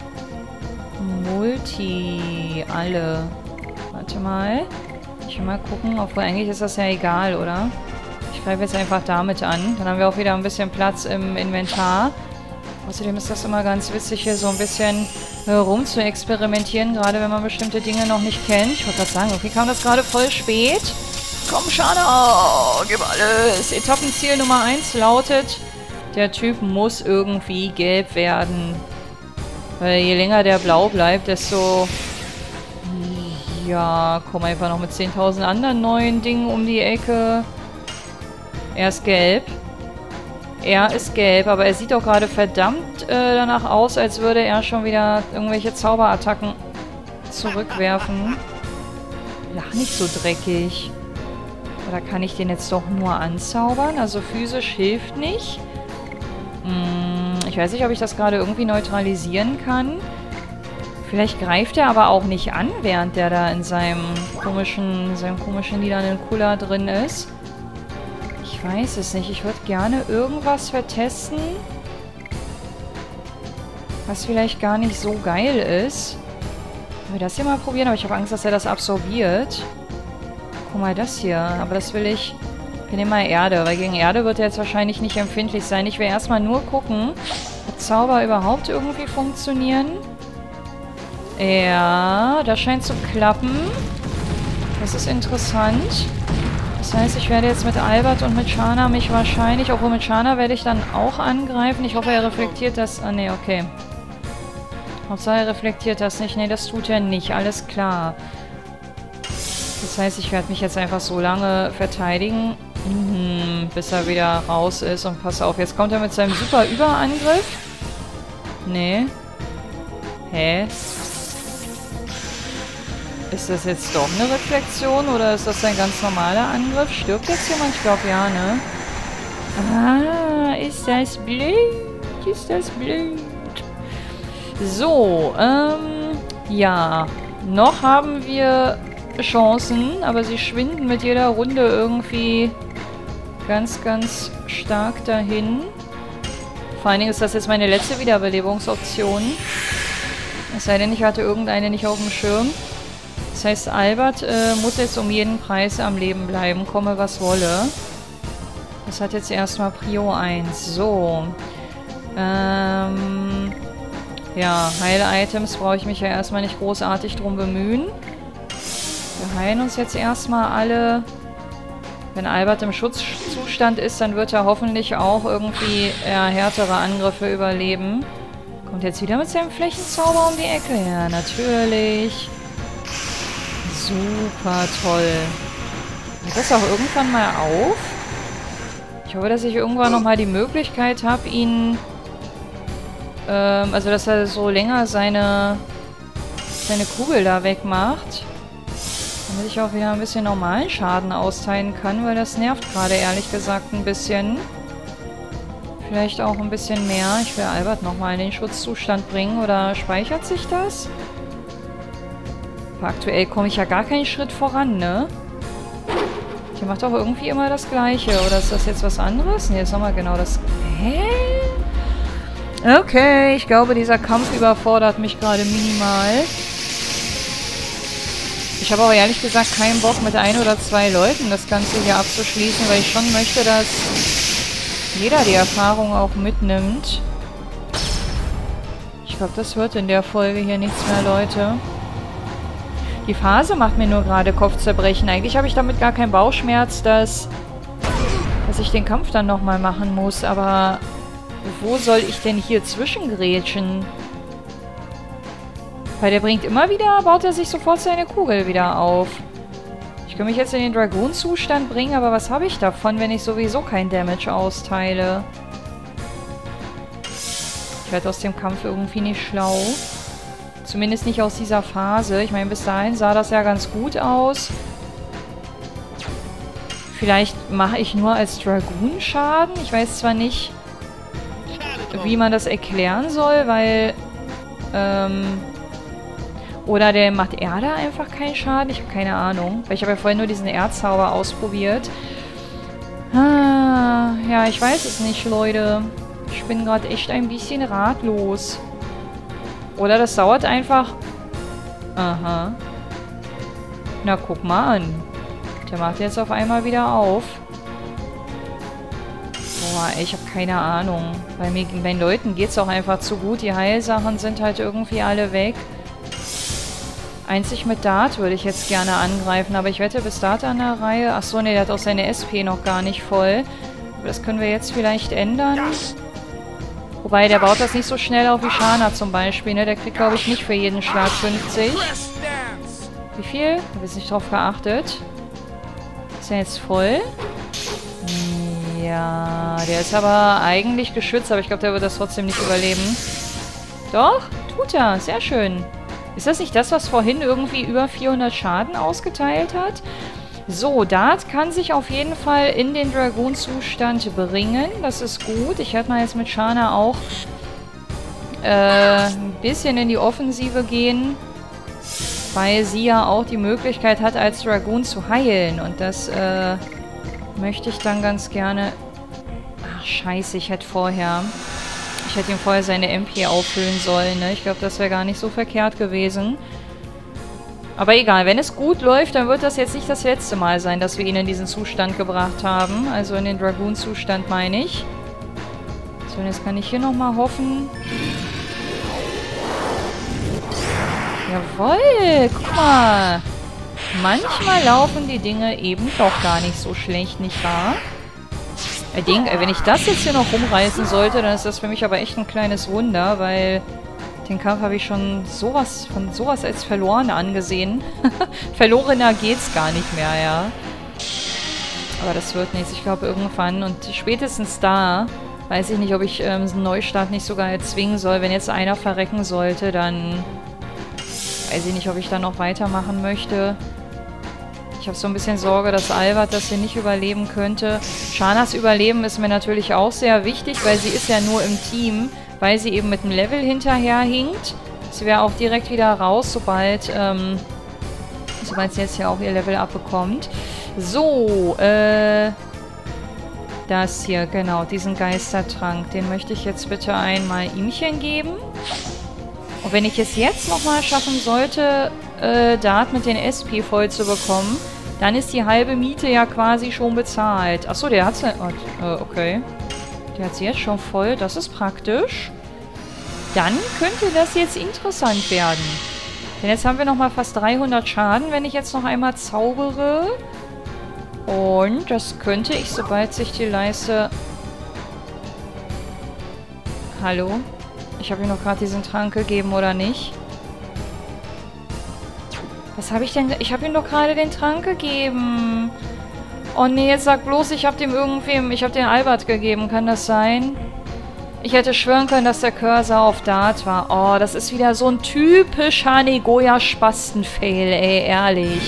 Speaker 1: Multi, alle. Warte mal. Ich will mal gucken, obwohl eigentlich ist das ja egal, oder? Ich greife jetzt einfach damit an. Dann haben wir auch wieder ein bisschen Platz im Inventar. Außerdem ist das immer ganz witzig, hier so ein bisschen rum zu experimentieren, gerade wenn man bestimmte Dinge noch nicht kennt. Ich wollte gerade sagen, okay, kam das gerade voll spät. Komm, Shana, gib alles. Etappenziel Nummer eins lautet, der Typ muss irgendwie gelb werden. Weil je länger der blau bleibt, desto... Ja, komm einfach noch mit zehntausend anderen neuen Dingen um die Ecke. Er ist gelb. Er ist gelb, aber er sieht auch gerade verdammt äh, danach aus, als würde er schon wieder irgendwelche Zauberattacken zurückwerfen. Lach nicht so dreckig. Oder kann ich den jetzt doch nur anzaubern? Also physisch hilft nicht. Hm, ich weiß nicht, ob ich das gerade irgendwie neutralisieren kann. Vielleicht greift er aber auch nicht an, während der da in seinem komischen, seinem komischen lilanen Cooler drin ist. Ich weiß es nicht. Ich würde gerne irgendwas vertesten, was vielleicht gar nicht so geil ist. Wollen wir das hier mal probieren? Aber ich habe Angst, dass er das absorbiert. Guck mal, das hier. Aber das will ich... Wir nehmen mal Erde, weil gegen Erde wird er jetzt wahrscheinlich nicht empfindlich sein. Ich will erstmal nur gucken, ob Zauber überhaupt irgendwie funktionieren. Ja, das scheint zu klappen. Das ist interessant. Das heißt, ich werde jetzt mit Albert und mit Shana mich wahrscheinlich... Obwohl mit Shana werde ich dann auch angreifen. Ich hoffe, er reflektiert das... Ah, ne, okay. Hauptsache, er reflektiert das nicht. Ne, das tut er nicht. Alles klar. Das heißt, ich werde mich jetzt einfach so lange verteidigen, mhm, bis er wieder raus ist. Und pass auf, jetzt kommt er mit seinem super Überangriff. Nee. Hä? Ist das jetzt doch eine Reflexion oder ist das ein ganz normaler Angriff? Stirbt jetzt jemand? Ich glaube ja, ne? Ah, ist das blöd? Ist das blöd? So, ähm, ja. Noch haben wir Chancen, aber sie schwinden mit jeder Runde irgendwie ganz, ganz stark dahin. Vor allen Dingen ist das jetzt meine letzte Wiederbelebungsoption. Es sei denn, ich hatte irgendeine nicht auf dem Schirm. Das heißt, Albert äh, muss jetzt um jeden Preis am Leben bleiben, komme was wolle. Das hat jetzt erstmal Prio eins. So. Ähm... Ja, Heil-Items brauche ich mich ja erstmal nicht großartig drum bemühen. Wir heilen uns jetzt erstmal alle. Wenn Albert im Schutzzustand ist, dann wird er hoffentlich auch irgendwie eher härtere Angriffe überleben. Kommt jetzt wieder mit seinem Flächenzauber um die Ecke. Ja, natürlich. Super toll. Hört das auch irgendwann mal auf? Ich hoffe, dass ich irgendwann nochmal die Möglichkeit habe, ihn... Ähm, also, dass er so länger seine, seine Kugel da wegmacht. Damit ich auch wieder ein bisschen normalen Schaden austeilen kann, weil das nervt gerade ehrlich gesagt ein bisschen. Vielleicht auch ein bisschen mehr. Ich will Albert nochmal in den Schutzzustand bringen. Oder speichert sich das? Aber aktuell komme ich ja gar keinen Schritt voran, ne? Der macht auch irgendwie immer das Gleiche. Oder ist das jetzt was anderes? Ne, ist nochmal genau das... Hä? Okay, ich glaube, dieser Kampf überfordert mich gerade minimal. Ich habe aber ehrlich gesagt keinen Bock, mit ein oder zwei Leuten das Ganze hier abzuschließen, weil ich schon möchte, dass jeder die Erfahrung auch mitnimmt. Ich glaube, das wird in der Folge hier nichts mehr, Leute. Die Phase macht mir nur gerade Kopfzerbrechen. Eigentlich habe ich damit gar keinen Bauchschmerz, dass, dass ich den Kampf dann nochmal machen muss, aber... Wo soll ich denn hier zwischengrätschen? Weil der bringt immer wieder, baut er sich sofort seine Kugel wieder auf. Ich kann mich jetzt in den Dragoon-Zustand bringen, aber was habe ich davon, wenn ich sowieso kein Damage austeile? Ich werde aus dem Kampf irgendwie nicht schlau. Zumindest nicht aus dieser Phase. Ich meine, bis dahin sah das ja ganz gut aus. Vielleicht mache ich nur als Dragoon Schaden. Ich weiß zwar nicht... wie man das erklären soll, weil, ähm, oder der macht er da einfach keinen Schaden? Ich habe keine Ahnung, weil ich habe ja vorhin nur diesen Erdzauber ausprobiert. Ah, ja, ich weiß es nicht, Leute. Ich bin gerade echt ein bisschen ratlos. Oder das dauert einfach... Aha. Na, guck mal an. Der macht jetzt auf einmal wieder auf. Boah, ich habe keine Ahnung. Bei mir, bei den Leuten geht es auch einfach zu gut. Die Heilsachen sind halt irgendwie alle weg. Einzig mit Dart würde ich jetzt gerne angreifen, aber ich wette, bis Dart an der Reihe... Achso, ne, der hat auch seine S P noch gar nicht voll. Aber das können wir jetzt vielleicht ändern. Wobei, der baut das nicht so schnell auf wie Shana zum Beispiel, ne? Der kriegt, glaube ich, nicht für jeden Schlag fünfzig. Wie viel? Habe ich nicht drauf geachtet. Ist er jetzt voll? Ja, der ist aber eigentlich geschützt, aber ich glaube, der wird das trotzdem nicht überleben. Doch, tut er. Sehr schön. Ist das nicht das, was vorhin irgendwie über vierhundert Schaden ausgeteilt hat? So, Dart kann sich auf jeden Fall in den Dragoon-Zustand bringen. Das ist gut. Ich werde mal jetzt mit Shana auch äh, ein bisschen in die Offensive gehen, weil sie ja auch die Möglichkeit hat, als Dragoon zu heilen. Und das äh, möchte ich dann ganz gerne... Ach, scheiße, ich hätte vorher... Ich hätte ihm vorher seine M P auffüllen sollen, ne? Ich glaube, das wäre gar nicht so verkehrt gewesen. Aber egal, wenn es gut läuft, dann wird das jetzt nicht das letzte Mal sein, dass wir ihn in diesen Zustand gebracht haben. Also in den Dragoon-Zustand, meine ich. So, und jetzt kann ich hier nochmal hoffen. Jawohl, guck mal. Manchmal laufen die Dinge eben doch gar nicht so schlecht, nicht wahr? Ich denke, wenn ich das jetzt hier noch rumreißen sollte, dann ist das für mich aber echt ein kleines Wunder, weil den Kampf habe ich schon sowas von sowas als verloren angesehen. Verlorener geht's gar nicht mehr, ja. Aber das wird nichts. Ich glaube irgendwann und spätestens da weiß ich nicht, ob ich ähm, einen Neustart nicht sogar erzwingen soll. Wenn jetzt einer verrecken sollte, dann weiß ich nicht, ob ich dann noch weitermachen möchte. Ich habe so ein bisschen Sorge, dass Albert das hier nicht überleben könnte. Shanas Überleben ist mir natürlich auch sehr wichtig, weil sie ist ja nur im Team, weil sie eben mit dem Level hinterherhinkt. Sie wäre auch direkt wieder raus, sobald, ähm, sobald sie jetzt hier auch ihr Level abbekommt. So, äh, das hier, genau, diesen Geistertrank, den möchte ich jetzt bitte einmal ihmchen geben. Und wenn ich es jetzt nochmal schaffen sollte, äh, Dart mit den S P voll zu bekommen, Dann ist die halbe Miete ja quasi schon bezahlt. Achso, der hat sie... Äh, okay. Der hat sie jetzt schon voll. Das ist praktisch. Dann könnte das jetzt interessant werden. Denn jetzt haben wir nochmal fast dreihundert Schaden, wenn ich jetzt noch einmal zaubere. Und das könnte ich, sobald sich die Leiste... Hallo? Ich habe ihm noch gerade diesen Trank gegeben, oder nicht? Was habe ich denn... Ich habe ihm doch gerade den Trank gegeben. Oh nee, jetzt sag bloß, ich habe dem irgendwem... Ich habe den Albert gegeben. Kann das sein? Ich hätte schwören können, dass der Cursor auf Dart war. Oh, das ist wieder so ein typischer Negoya-Spasten-Fail, ey. Ehrlich.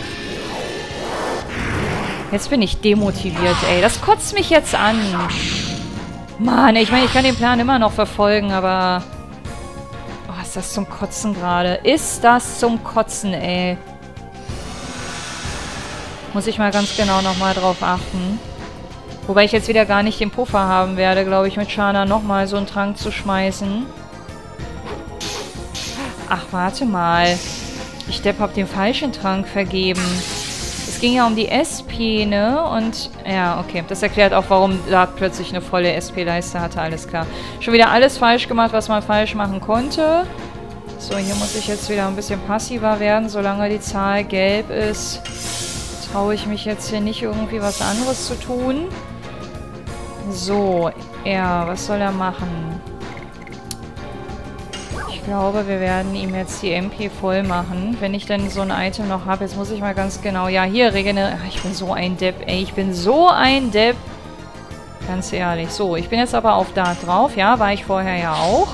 Speaker 1: Jetzt bin ich demotiviert, ey. Das kotzt mich jetzt an. Mann, ich meine, ich kann den Plan immer noch verfolgen, aber... Oh, ist das zum Kotzen gerade. Ist das zum Kotzen, ey. Muss ich mal ganz genau nochmal drauf achten. Wobei ich jetzt wieder gar nicht den Puffer haben werde, glaube ich, mit Shana nochmal so einen Trank zu schmeißen. Ach, warte mal. Ich Depp hab den falschen Trank vergeben. Es ging ja um die S P, ne? Und, ja, okay. Das erklärt auch, warum Dart plötzlich eine volle S P-Leiste hatte. Alles klar. Schon wieder alles falsch gemacht, was man falsch machen konnte. So, hier muss ich jetzt wieder ein bisschen passiver werden. Solange die Zahl gelb ist, traue ich mich jetzt hier nicht irgendwie was anderes zu tun. So, ja, was soll er machen? Ich glaube, wir werden ihm jetzt die M P voll machen, wenn ich denn so ein Item noch habe. Jetzt muss ich mal ganz genau... Ja, hier, regenerieren... Ich bin so ein Depp, ey. Ich bin so ein Depp. Ganz ehrlich. So, ich bin jetzt aber auf Dart drauf. Ja, war ich vorher ja auch.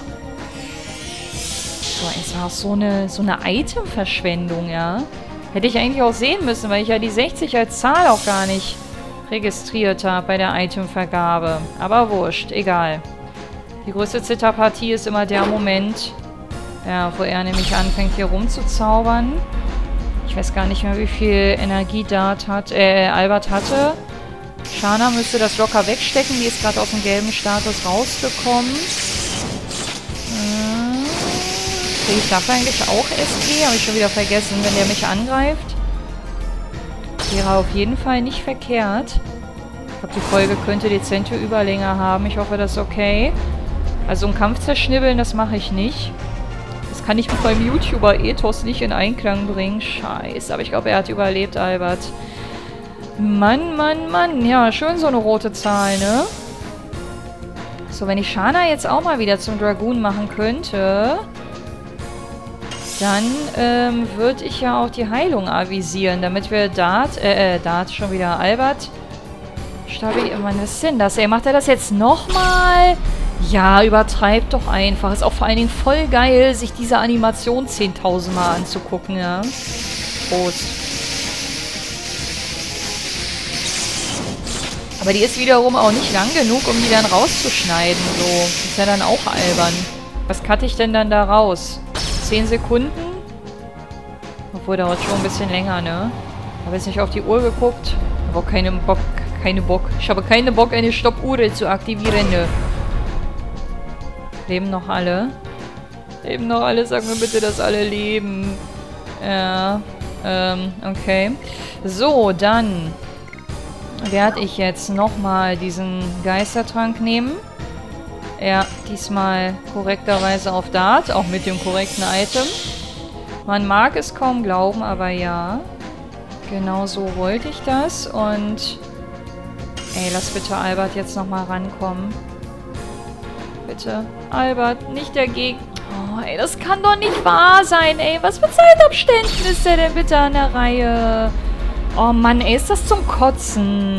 Speaker 1: So, es war auch so eine, so eine Item-Verschwendung, ja. Hätte ich eigentlich auch sehen müssen, weil ich ja die sechzig als Zahl auch gar nicht... registriert habe bei der Itemvergabe. Aber wurscht, egal. Die größte Zitterpartie ist immer der Moment, ja, wo er nämlich anfängt hier rumzuzaubern. Ich weiß gar nicht mehr, wie viel Energie Dart hat, äh, Albert hatte. Shana müsste das locker wegstecken. Die ist gerade aus dem gelben Status rausgekommen. Hm. Kriege ich dafür eigentlich auch S P? Habe ich schon wieder vergessen, wenn der mich angreift. Wäre auf jeden Fall nicht verkehrt. Ich glaube, die Folge könnte dezente Überlänge haben. Ich hoffe, das ist okay. Also ein Kampf zerschnibbeln, das mache ich nicht. Das kann ich mit meinem YouTuber-Ethos nicht in Einklang bringen. Scheiße, aber ich glaube, er hat überlebt, Albert. Mann, Mann, Mann. Ja, schön so eine rote Zahl, ne? So, wenn ich Shana jetzt auch mal wieder zum Dragoon machen könnte... Dann ähm, würde ich ja auch die Heilung avisieren, damit wir Dart, äh, äh, Dart schon wieder, Albert, stabil, wann ist denn das? Ey, macht er das jetzt nochmal? Ja, übertreibt doch einfach. Ist auch vor allen Dingen voll geil, sich diese Animation zehntausend Mal anzugucken, ja. Prost. Aber die ist wiederum auch nicht lang genug, um die dann rauszuschneiden, so. Ist ja dann auch albern. Was cutte ich denn dann da raus? zehn Sekunden. Obwohl, dauert schon ein bisschen länger, ne? Ich habe jetzt nicht auf die Uhr geguckt. Aber auch keinen Bock, keine Bock. Ich habe keinen Bock, eine Stoppuhr zu aktivieren, ne? Leben noch alle? Leben noch alle? Sag mir bitte, dass alle leben. Ja, ähm, okay. So, dann werde ich jetzt nochmal diesen Geistertrank nehmen. Ja, diesmal korrekterweise auf Dart, auch mit dem korrekten Item. Man mag es kaum glauben, aber ja. Genau so wollte ich das. Und ey, lass bitte Albert jetzt nochmal rankommen. Bitte. Albert, nicht der Gegner. Oh, ey, das kann doch nicht wahr sein, ey. Was für Zeitabständen ist der denn bitte an der Reihe? Oh Mann, ey, ist das zum Kotzen.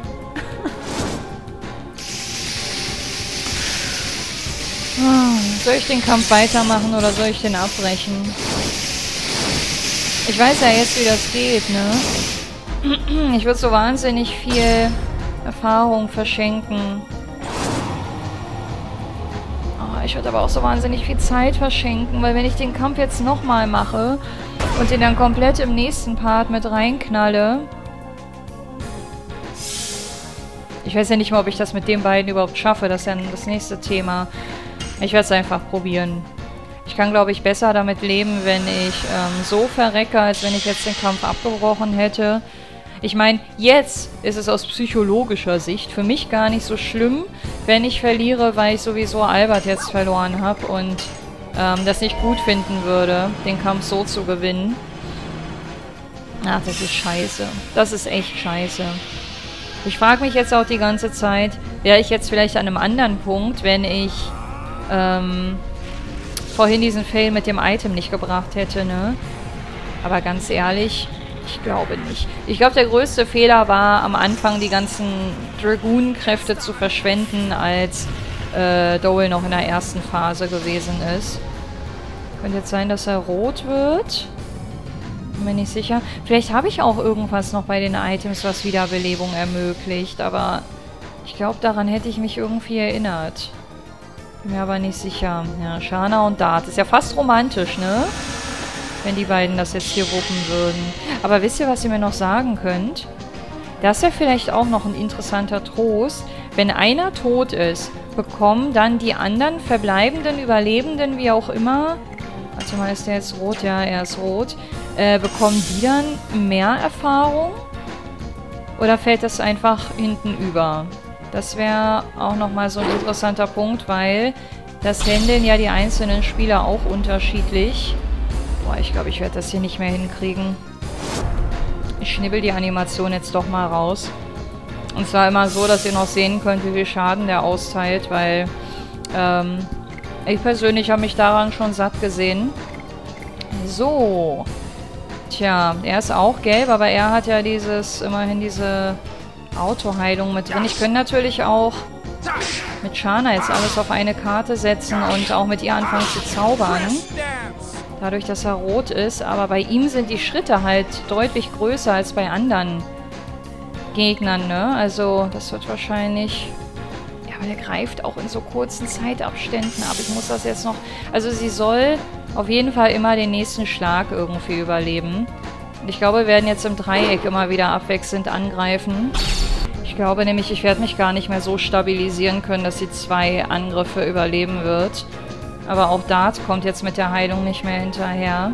Speaker 1: Soll ich den Kampf weitermachen oder soll ich den abbrechen? Ich weiß ja jetzt, wie das geht, ne? Ich würde so wahnsinnig viel Erfahrung verschenken. Oh, ich würde aber auch so wahnsinnig viel Zeit verschenken, weil wenn ich den Kampf jetzt nochmal mache und den dann komplett im nächsten Part mit reinknalle... Ich weiß ja nicht mal, ob ich das mit den beiden überhaupt schaffe. Das ist ja das nächste Thema. Ich werde es einfach probieren. Ich kann, glaube ich, besser damit leben, wenn ich ähm, so verrecke, als wenn ich jetzt den Kampf abgebrochen hätte. Ich meine, jetzt ist es aus psychologischer Sicht für mich gar nicht so schlimm, wenn ich verliere, weil ich sowieso Albert jetzt verloren habe und ähm, das nicht gut finden würde, den Kampf so zu gewinnen. Ach, das ist scheiße. Das ist echt scheiße. Ich frage mich jetzt auch die ganze Zeit, wäre ich jetzt vielleicht an einem anderen Punkt, wenn ich ähm, vorhin diesen Fail mit dem Item nicht gebracht hätte, ne? Aber ganz ehrlich, ich glaube nicht. Ich glaube, der größte Fehler war, am Anfang die ganzen Dragoon-Kräfte zu verschwenden, als äh, Dole noch in der ersten Phase gewesen ist. Könnte jetzt sein, dass er rot wird. Bin mir nicht sicher. Vielleicht habe ich auch irgendwas noch bei den Items, was Wiederbelebung ermöglicht, aber ich glaube, daran hätte ich mich irgendwie erinnert. Bin mir aber nicht sicher. Ja, Shana und Dart. Ist ja fast romantisch, ne? Wenn die beiden das jetzt hier wuppen würden. Aber wisst ihr, was ihr mir noch sagen könnt? Das wäre vielleicht auch noch ein interessanter Trost. Wenn einer tot ist, bekommen dann die anderen verbleibenden Überlebenden, wie auch immer... Warte mal, ist der jetzt rot? Ja, er ist rot. Äh, bekommen die dann mehr Erfahrung? Oder fällt das einfach hinten über? Das wäre auch nochmal so ein interessanter Punkt, weil das handeln ja die einzelnen Spieler auch unterschiedlich. Boah, ich glaube, ich werde das hier nicht mehr hinkriegen. Ich schnibbel die Animation jetzt doch mal raus. Und zwar immer so, dass ihr noch sehen könnt, wie viel Schaden der austeilt, weil ähm, ich persönlich habe mich daran schon satt gesehen. So. Tja, er ist auch gelb, aber er hat ja dieses, immerhin diese Autoheilung mit drin. Ich könnte natürlich auch mit Shana jetzt alles auf eine Karte setzen und auch mit ihr anfangen zu zaubern. Dadurch, dass er rot ist. Aber bei ihm sind die Schritte halt deutlich größer als bei anderen Gegnern, ne? Also, das wird wahrscheinlich... Ja, aber der greift auch in so kurzen Zeitabständen ab. Ich muss das jetzt noch... Also, sie soll auf jeden Fall immer den nächsten Schlag irgendwie überleben. Und ich glaube, wir werden jetzt im Dreieck immer wieder abwechselnd angreifen. Ich glaube nämlich, ich werde mich gar nicht mehr so stabilisieren können, dass sie zwei Angriffe überleben wird. Aber auch Dart kommt jetzt mit der Heilung nicht mehr hinterher.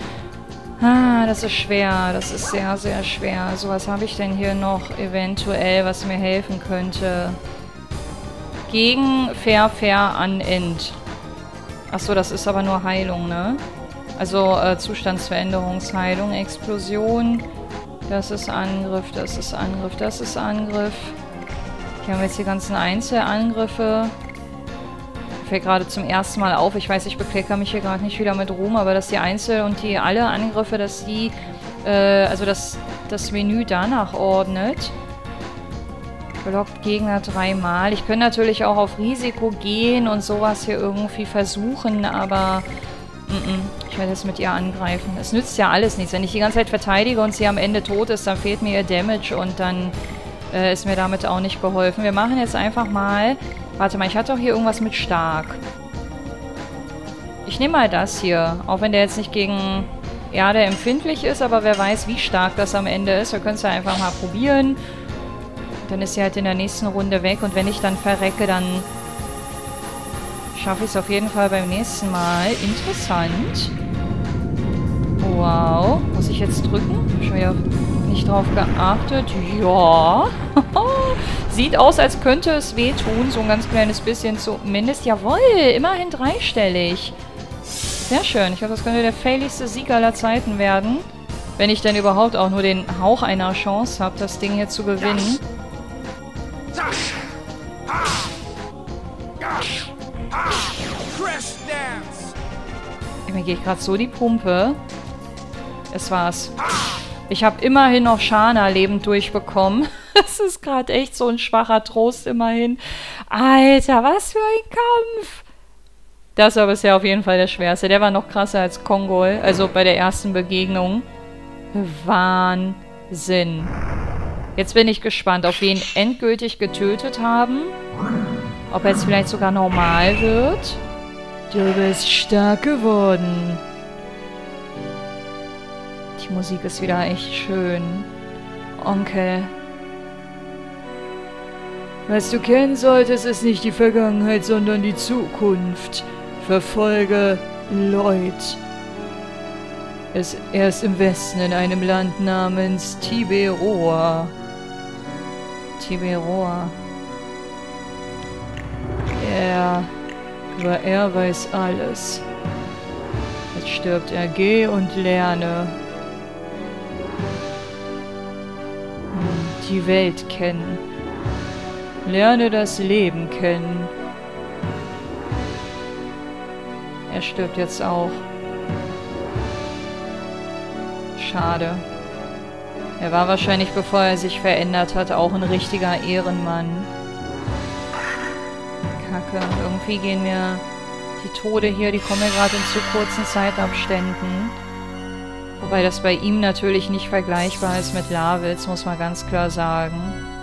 Speaker 1: Ah, das ist schwer. Das ist sehr, sehr schwer. So, was habe ich denn hier noch eventuell, was mir helfen könnte? Gegen Fair, Fair, Unend. Achso, das ist aber nur Heilung, ne? Also, äh, Zustandsveränderungsheilung, Explosion. Das ist Angriff, das ist Angriff, das ist Angriff. Hier haben wir jetzt die ganzen Einzelangriffe. Fällt gerade zum ersten Mal auf. Ich weiß, ich bekleckere mich hier gerade nicht wieder mit Ruhm, aber dass die Einzel- und die alle Angriffe, dass die, äh, also dass das Menü danach ordnet. Blockt Gegner dreimal. Ich könnte natürlich auch auf Risiko gehen und sowas hier irgendwie versuchen, aber mm-mm, ich werde jetzt mit ihr angreifen. Es nützt ja alles nichts. Wenn ich die ganze Zeit verteidige und sie am Ende tot ist, dann fehlt mir ihr Damage und dann äh, ist mir damit auch nicht geholfen. Wir machen jetzt einfach mal... Warte mal, ich hatte doch hier irgendwas mit stark. Ich nehme mal das hier. Auch wenn der jetzt nicht gegen Erde empfindlich ist, aber wer weiß, wie stark das am Ende ist. Wir können es ja einfach mal probieren. Dann ist sie halt in der nächsten Runde weg. Und wenn ich dann verrecke, dann schaffe ich es auf jeden Fall beim nächsten Mal. Interessant. Wow. Muss ich jetzt drücken? Ich habe schon wieder nicht drauf geachtet. Ja. Sieht aus, als könnte es wehtun. So ein ganz kleines bisschen zumindest. Jawohl, immerhin dreistellig. Sehr schön. Ich glaube, das könnte der failigste Sieg aller Zeiten werden. Wenn ich denn überhaupt auch nur den Hauch einer Chance habe, das Ding hier zu gewinnen. Mir geht gerade so die Pumpe. Es war's. Ich habe immerhin noch Shana lebend durchbekommen. Das ist gerade echt so ein schwacher Trost immerhin. Alter, was für ein Kampf! Das war bisher auf jeden Fall der schwerste. Der war noch krasser als Kongol. Also bei der ersten Begegnung. Wahnsinn. Jetzt bin ich gespannt, ob wir ihn endgültig getötet haben. Ob er jetzt vielleicht sogar normal wird. Du bist stark geworden. Die Musik ist wieder echt schön. Onkel. Was du kennen solltest, ist nicht die Vergangenheit, sondern die Zukunft. Verfolge Lloyd.
Speaker 2: Es, er ist im Westen in einem Land namens Tiberoa.
Speaker 1: Tiberoa.
Speaker 2: Er... Aber er weiß alles. Jetzt stirbt er. Geh und lerne. Die Welt kennen. Lerne das Leben kennen.
Speaker 1: Er stirbt jetzt auch. Schade. Er war wahrscheinlich, bevor er sich verändert hat, auch ein richtiger Ehrenmann. Kacke. Irgendwie gehen mir die Tode hier, die kommen mir gerade in zu kurzen Zeitabständen. Wobei das bei ihm natürlich nicht vergleichbar ist mit Lavitz, muss man ganz klar sagen.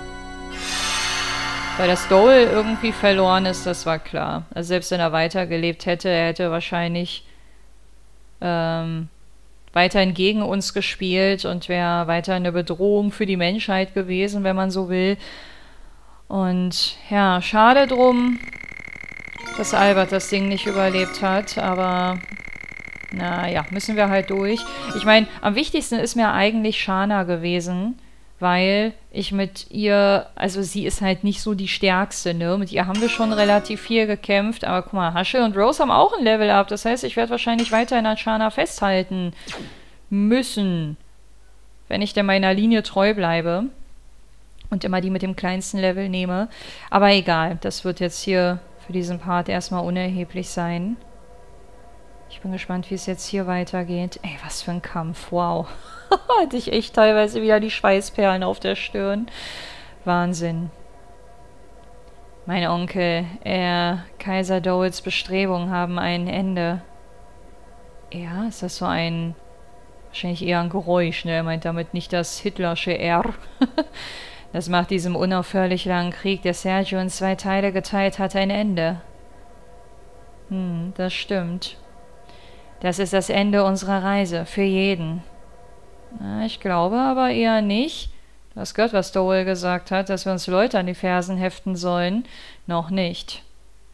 Speaker 1: Weil das Dole irgendwie verloren ist, das war klar. Also selbst wenn er weitergelebt hätte, er hätte wahrscheinlich ähm, weiterhin gegen uns gespielt und wäre weiter eine Bedrohung für die Menschheit gewesen, wenn man so will. Und ja, schade drum, dass Albert das Ding nicht überlebt hat, aber naja, müssen wir halt durch. Ich meine, am wichtigsten ist mir eigentlich Shana gewesen, weil ich mit ihr, also sie ist halt nicht so die Stärkste, ne? Mit ihr haben wir schon relativ viel gekämpft, aber guck mal, Haschel und Rose haben auch ein Level-Up, das heißt, ich werde wahrscheinlich weiterhin an Shana festhalten müssen, wenn ich denn meiner Linie treu bleibe und immer die mit dem kleinsten Level nehme. Aber egal, das wird jetzt hier für diesen Part erstmal unerheblich sein. Ich bin gespannt, wie es jetzt hier weitergeht. Ey, was für ein Kampf. Wow. Hatte ich echt teilweise wieder die Schweißperlen auf der Stirn. Wahnsinn. Mein Onkel, er, Kaiser Doles Bestrebungen haben ein Ende. Ja, ist das so ein... Wahrscheinlich eher ein Geräusch, ne? Er meint damit nicht das Hitlersche R. Das macht diesem unaufhörlich langen Krieg, der Sergio in zwei Teile geteilt hat, ein Ende. Hm, das stimmt. Das ist das Ende unserer Reise, für jeden. Na, ich glaube aber eher nicht. Du hast gehört, was Dole gesagt hat, dass wir uns Leute an die Fersen heften sollen. Noch nicht.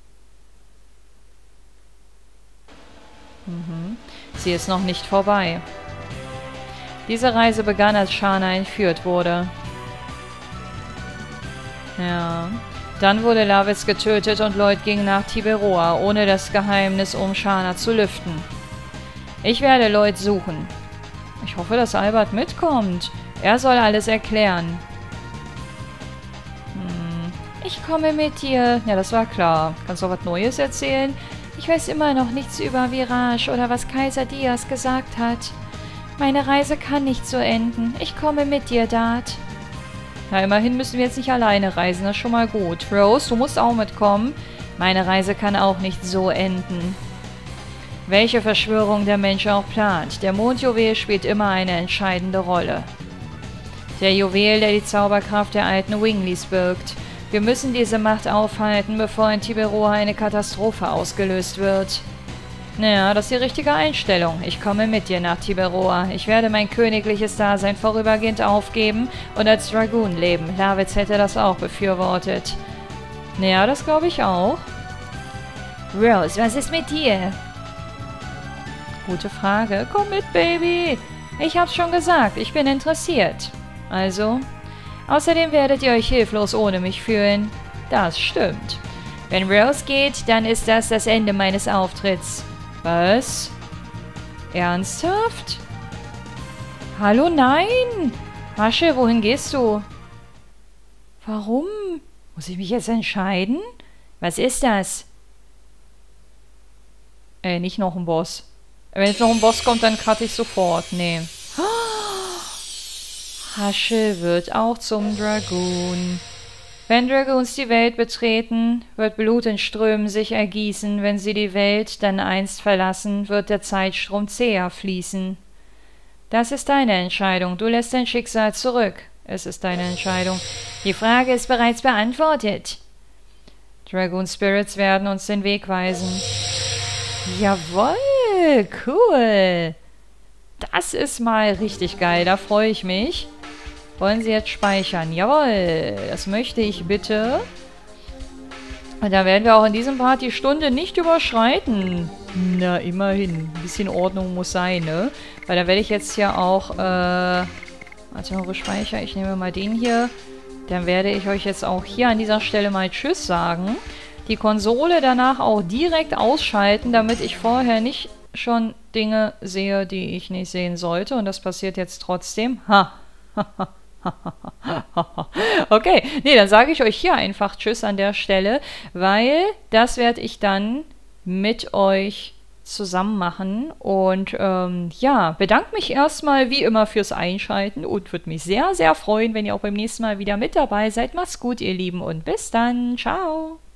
Speaker 1: Mhm. Sie ist noch nicht vorbei. Diese Reise begann, als Shana entführt wurde. Ja. Dann wurde Lavitz getötet und Lloyd ging nach Tiberoa, ohne das Geheimnis um Shana zu lüften. Ich werde Lloyd suchen. Ich hoffe, dass Albert mitkommt. Er soll alles erklären. Hm. Ich komme mit dir. Ja, das war klar. Kannst du was Neues erzählen? Ich weiß immer noch nichts über Virage oder was Kaiser Diaz gesagt hat. Meine Reise kann nicht so enden. Ich komme mit dir, Dart. Na, immerhin müssen wir jetzt nicht alleine reisen. Das ist schon mal gut. Rose, du musst auch mitkommen. Meine Reise kann auch nicht so enden. Welche Verschwörung der Mensch auch plant, der Mondjuwel spielt immer eine entscheidende Rolle. Der Juwel, der die Zauberkraft der alten Wingleys birgt. Wir müssen diese Macht aufhalten, bevor in Tiberoa eine Katastrophe ausgelöst wird. Naja, das ist die richtige Einstellung. Ich komme mit dir nach Tiberoa. Ich werde mein königliches Dasein vorübergehend aufgeben und als Dragoon leben. Lavitz hätte das auch befürwortet. Naja, das glaube ich auch. Rose, was ist mit dir? Gute Frage. Komm mit, Baby. Ich hab's schon gesagt, ich bin interessiert. Also, außerdem werdet ihr euch hilflos ohne mich fühlen. Das stimmt. Wenn Rose geht, dann ist das das Ende meines Auftritts. Was? Ernsthaft? Hallo, nein! Haschel, wohin gehst du? Warum? Muss ich mich jetzt entscheiden? Was ist das? Äh, nicht noch ein Boss. Wenn jetzt noch ein Boss kommt, dann cutte ich sofort. Nee. Haschel wird auch zum Dragoon. Wenn Dragoons die Welt betreten, wird Blut in Strömen sich ergießen. Wenn sie die Welt dann einst verlassen, wird der Zeitstrom zäher fließen. Das ist deine Entscheidung. Du lässt dein Schicksal zurück. Es ist deine Entscheidung. Die Frage ist bereits beantwortet. Dragoon Spirits werden uns den Weg weisen. Jawohl, cool. Das ist mal richtig geil, da freue ich mich. Wollen Sie jetzt speichern? Jawohl, das möchte ich bitte. Und da werden wir auch in diesem Part die Stunde nicht überschreiten.
Speaker 2: Na, immerhin.
Speaker 1: Ein bisschen Ordnung muss sein, ne? Weil da werde ich jetzt hier auch, äh... warte, Speicher, ich nehme mal den hier. Dann werde ich euch jetzt auch hier an dieser Stelle mal Tschüss sagen. Die Konsole danach auch direkt ausschalten, damit ich vorher nicht schon Dinge sehe, die ich nicht sehen sollte. Und das passiert jetzt trotzdem. Ha! Okay, nee, dann sage ich euch hier einfach Tschüss an der Stelle, weil das werde ich dann mit euch zusammen machen. Und ähm, ja, bedanke mich erstmal wie immer fürs Einschalten und würde mich sehr, sehr freuen, wenn ihr auch beim nächsten Mal wieder mit dabei seid. Macht's gut, ihr Lieben, und bis dann. Ciao!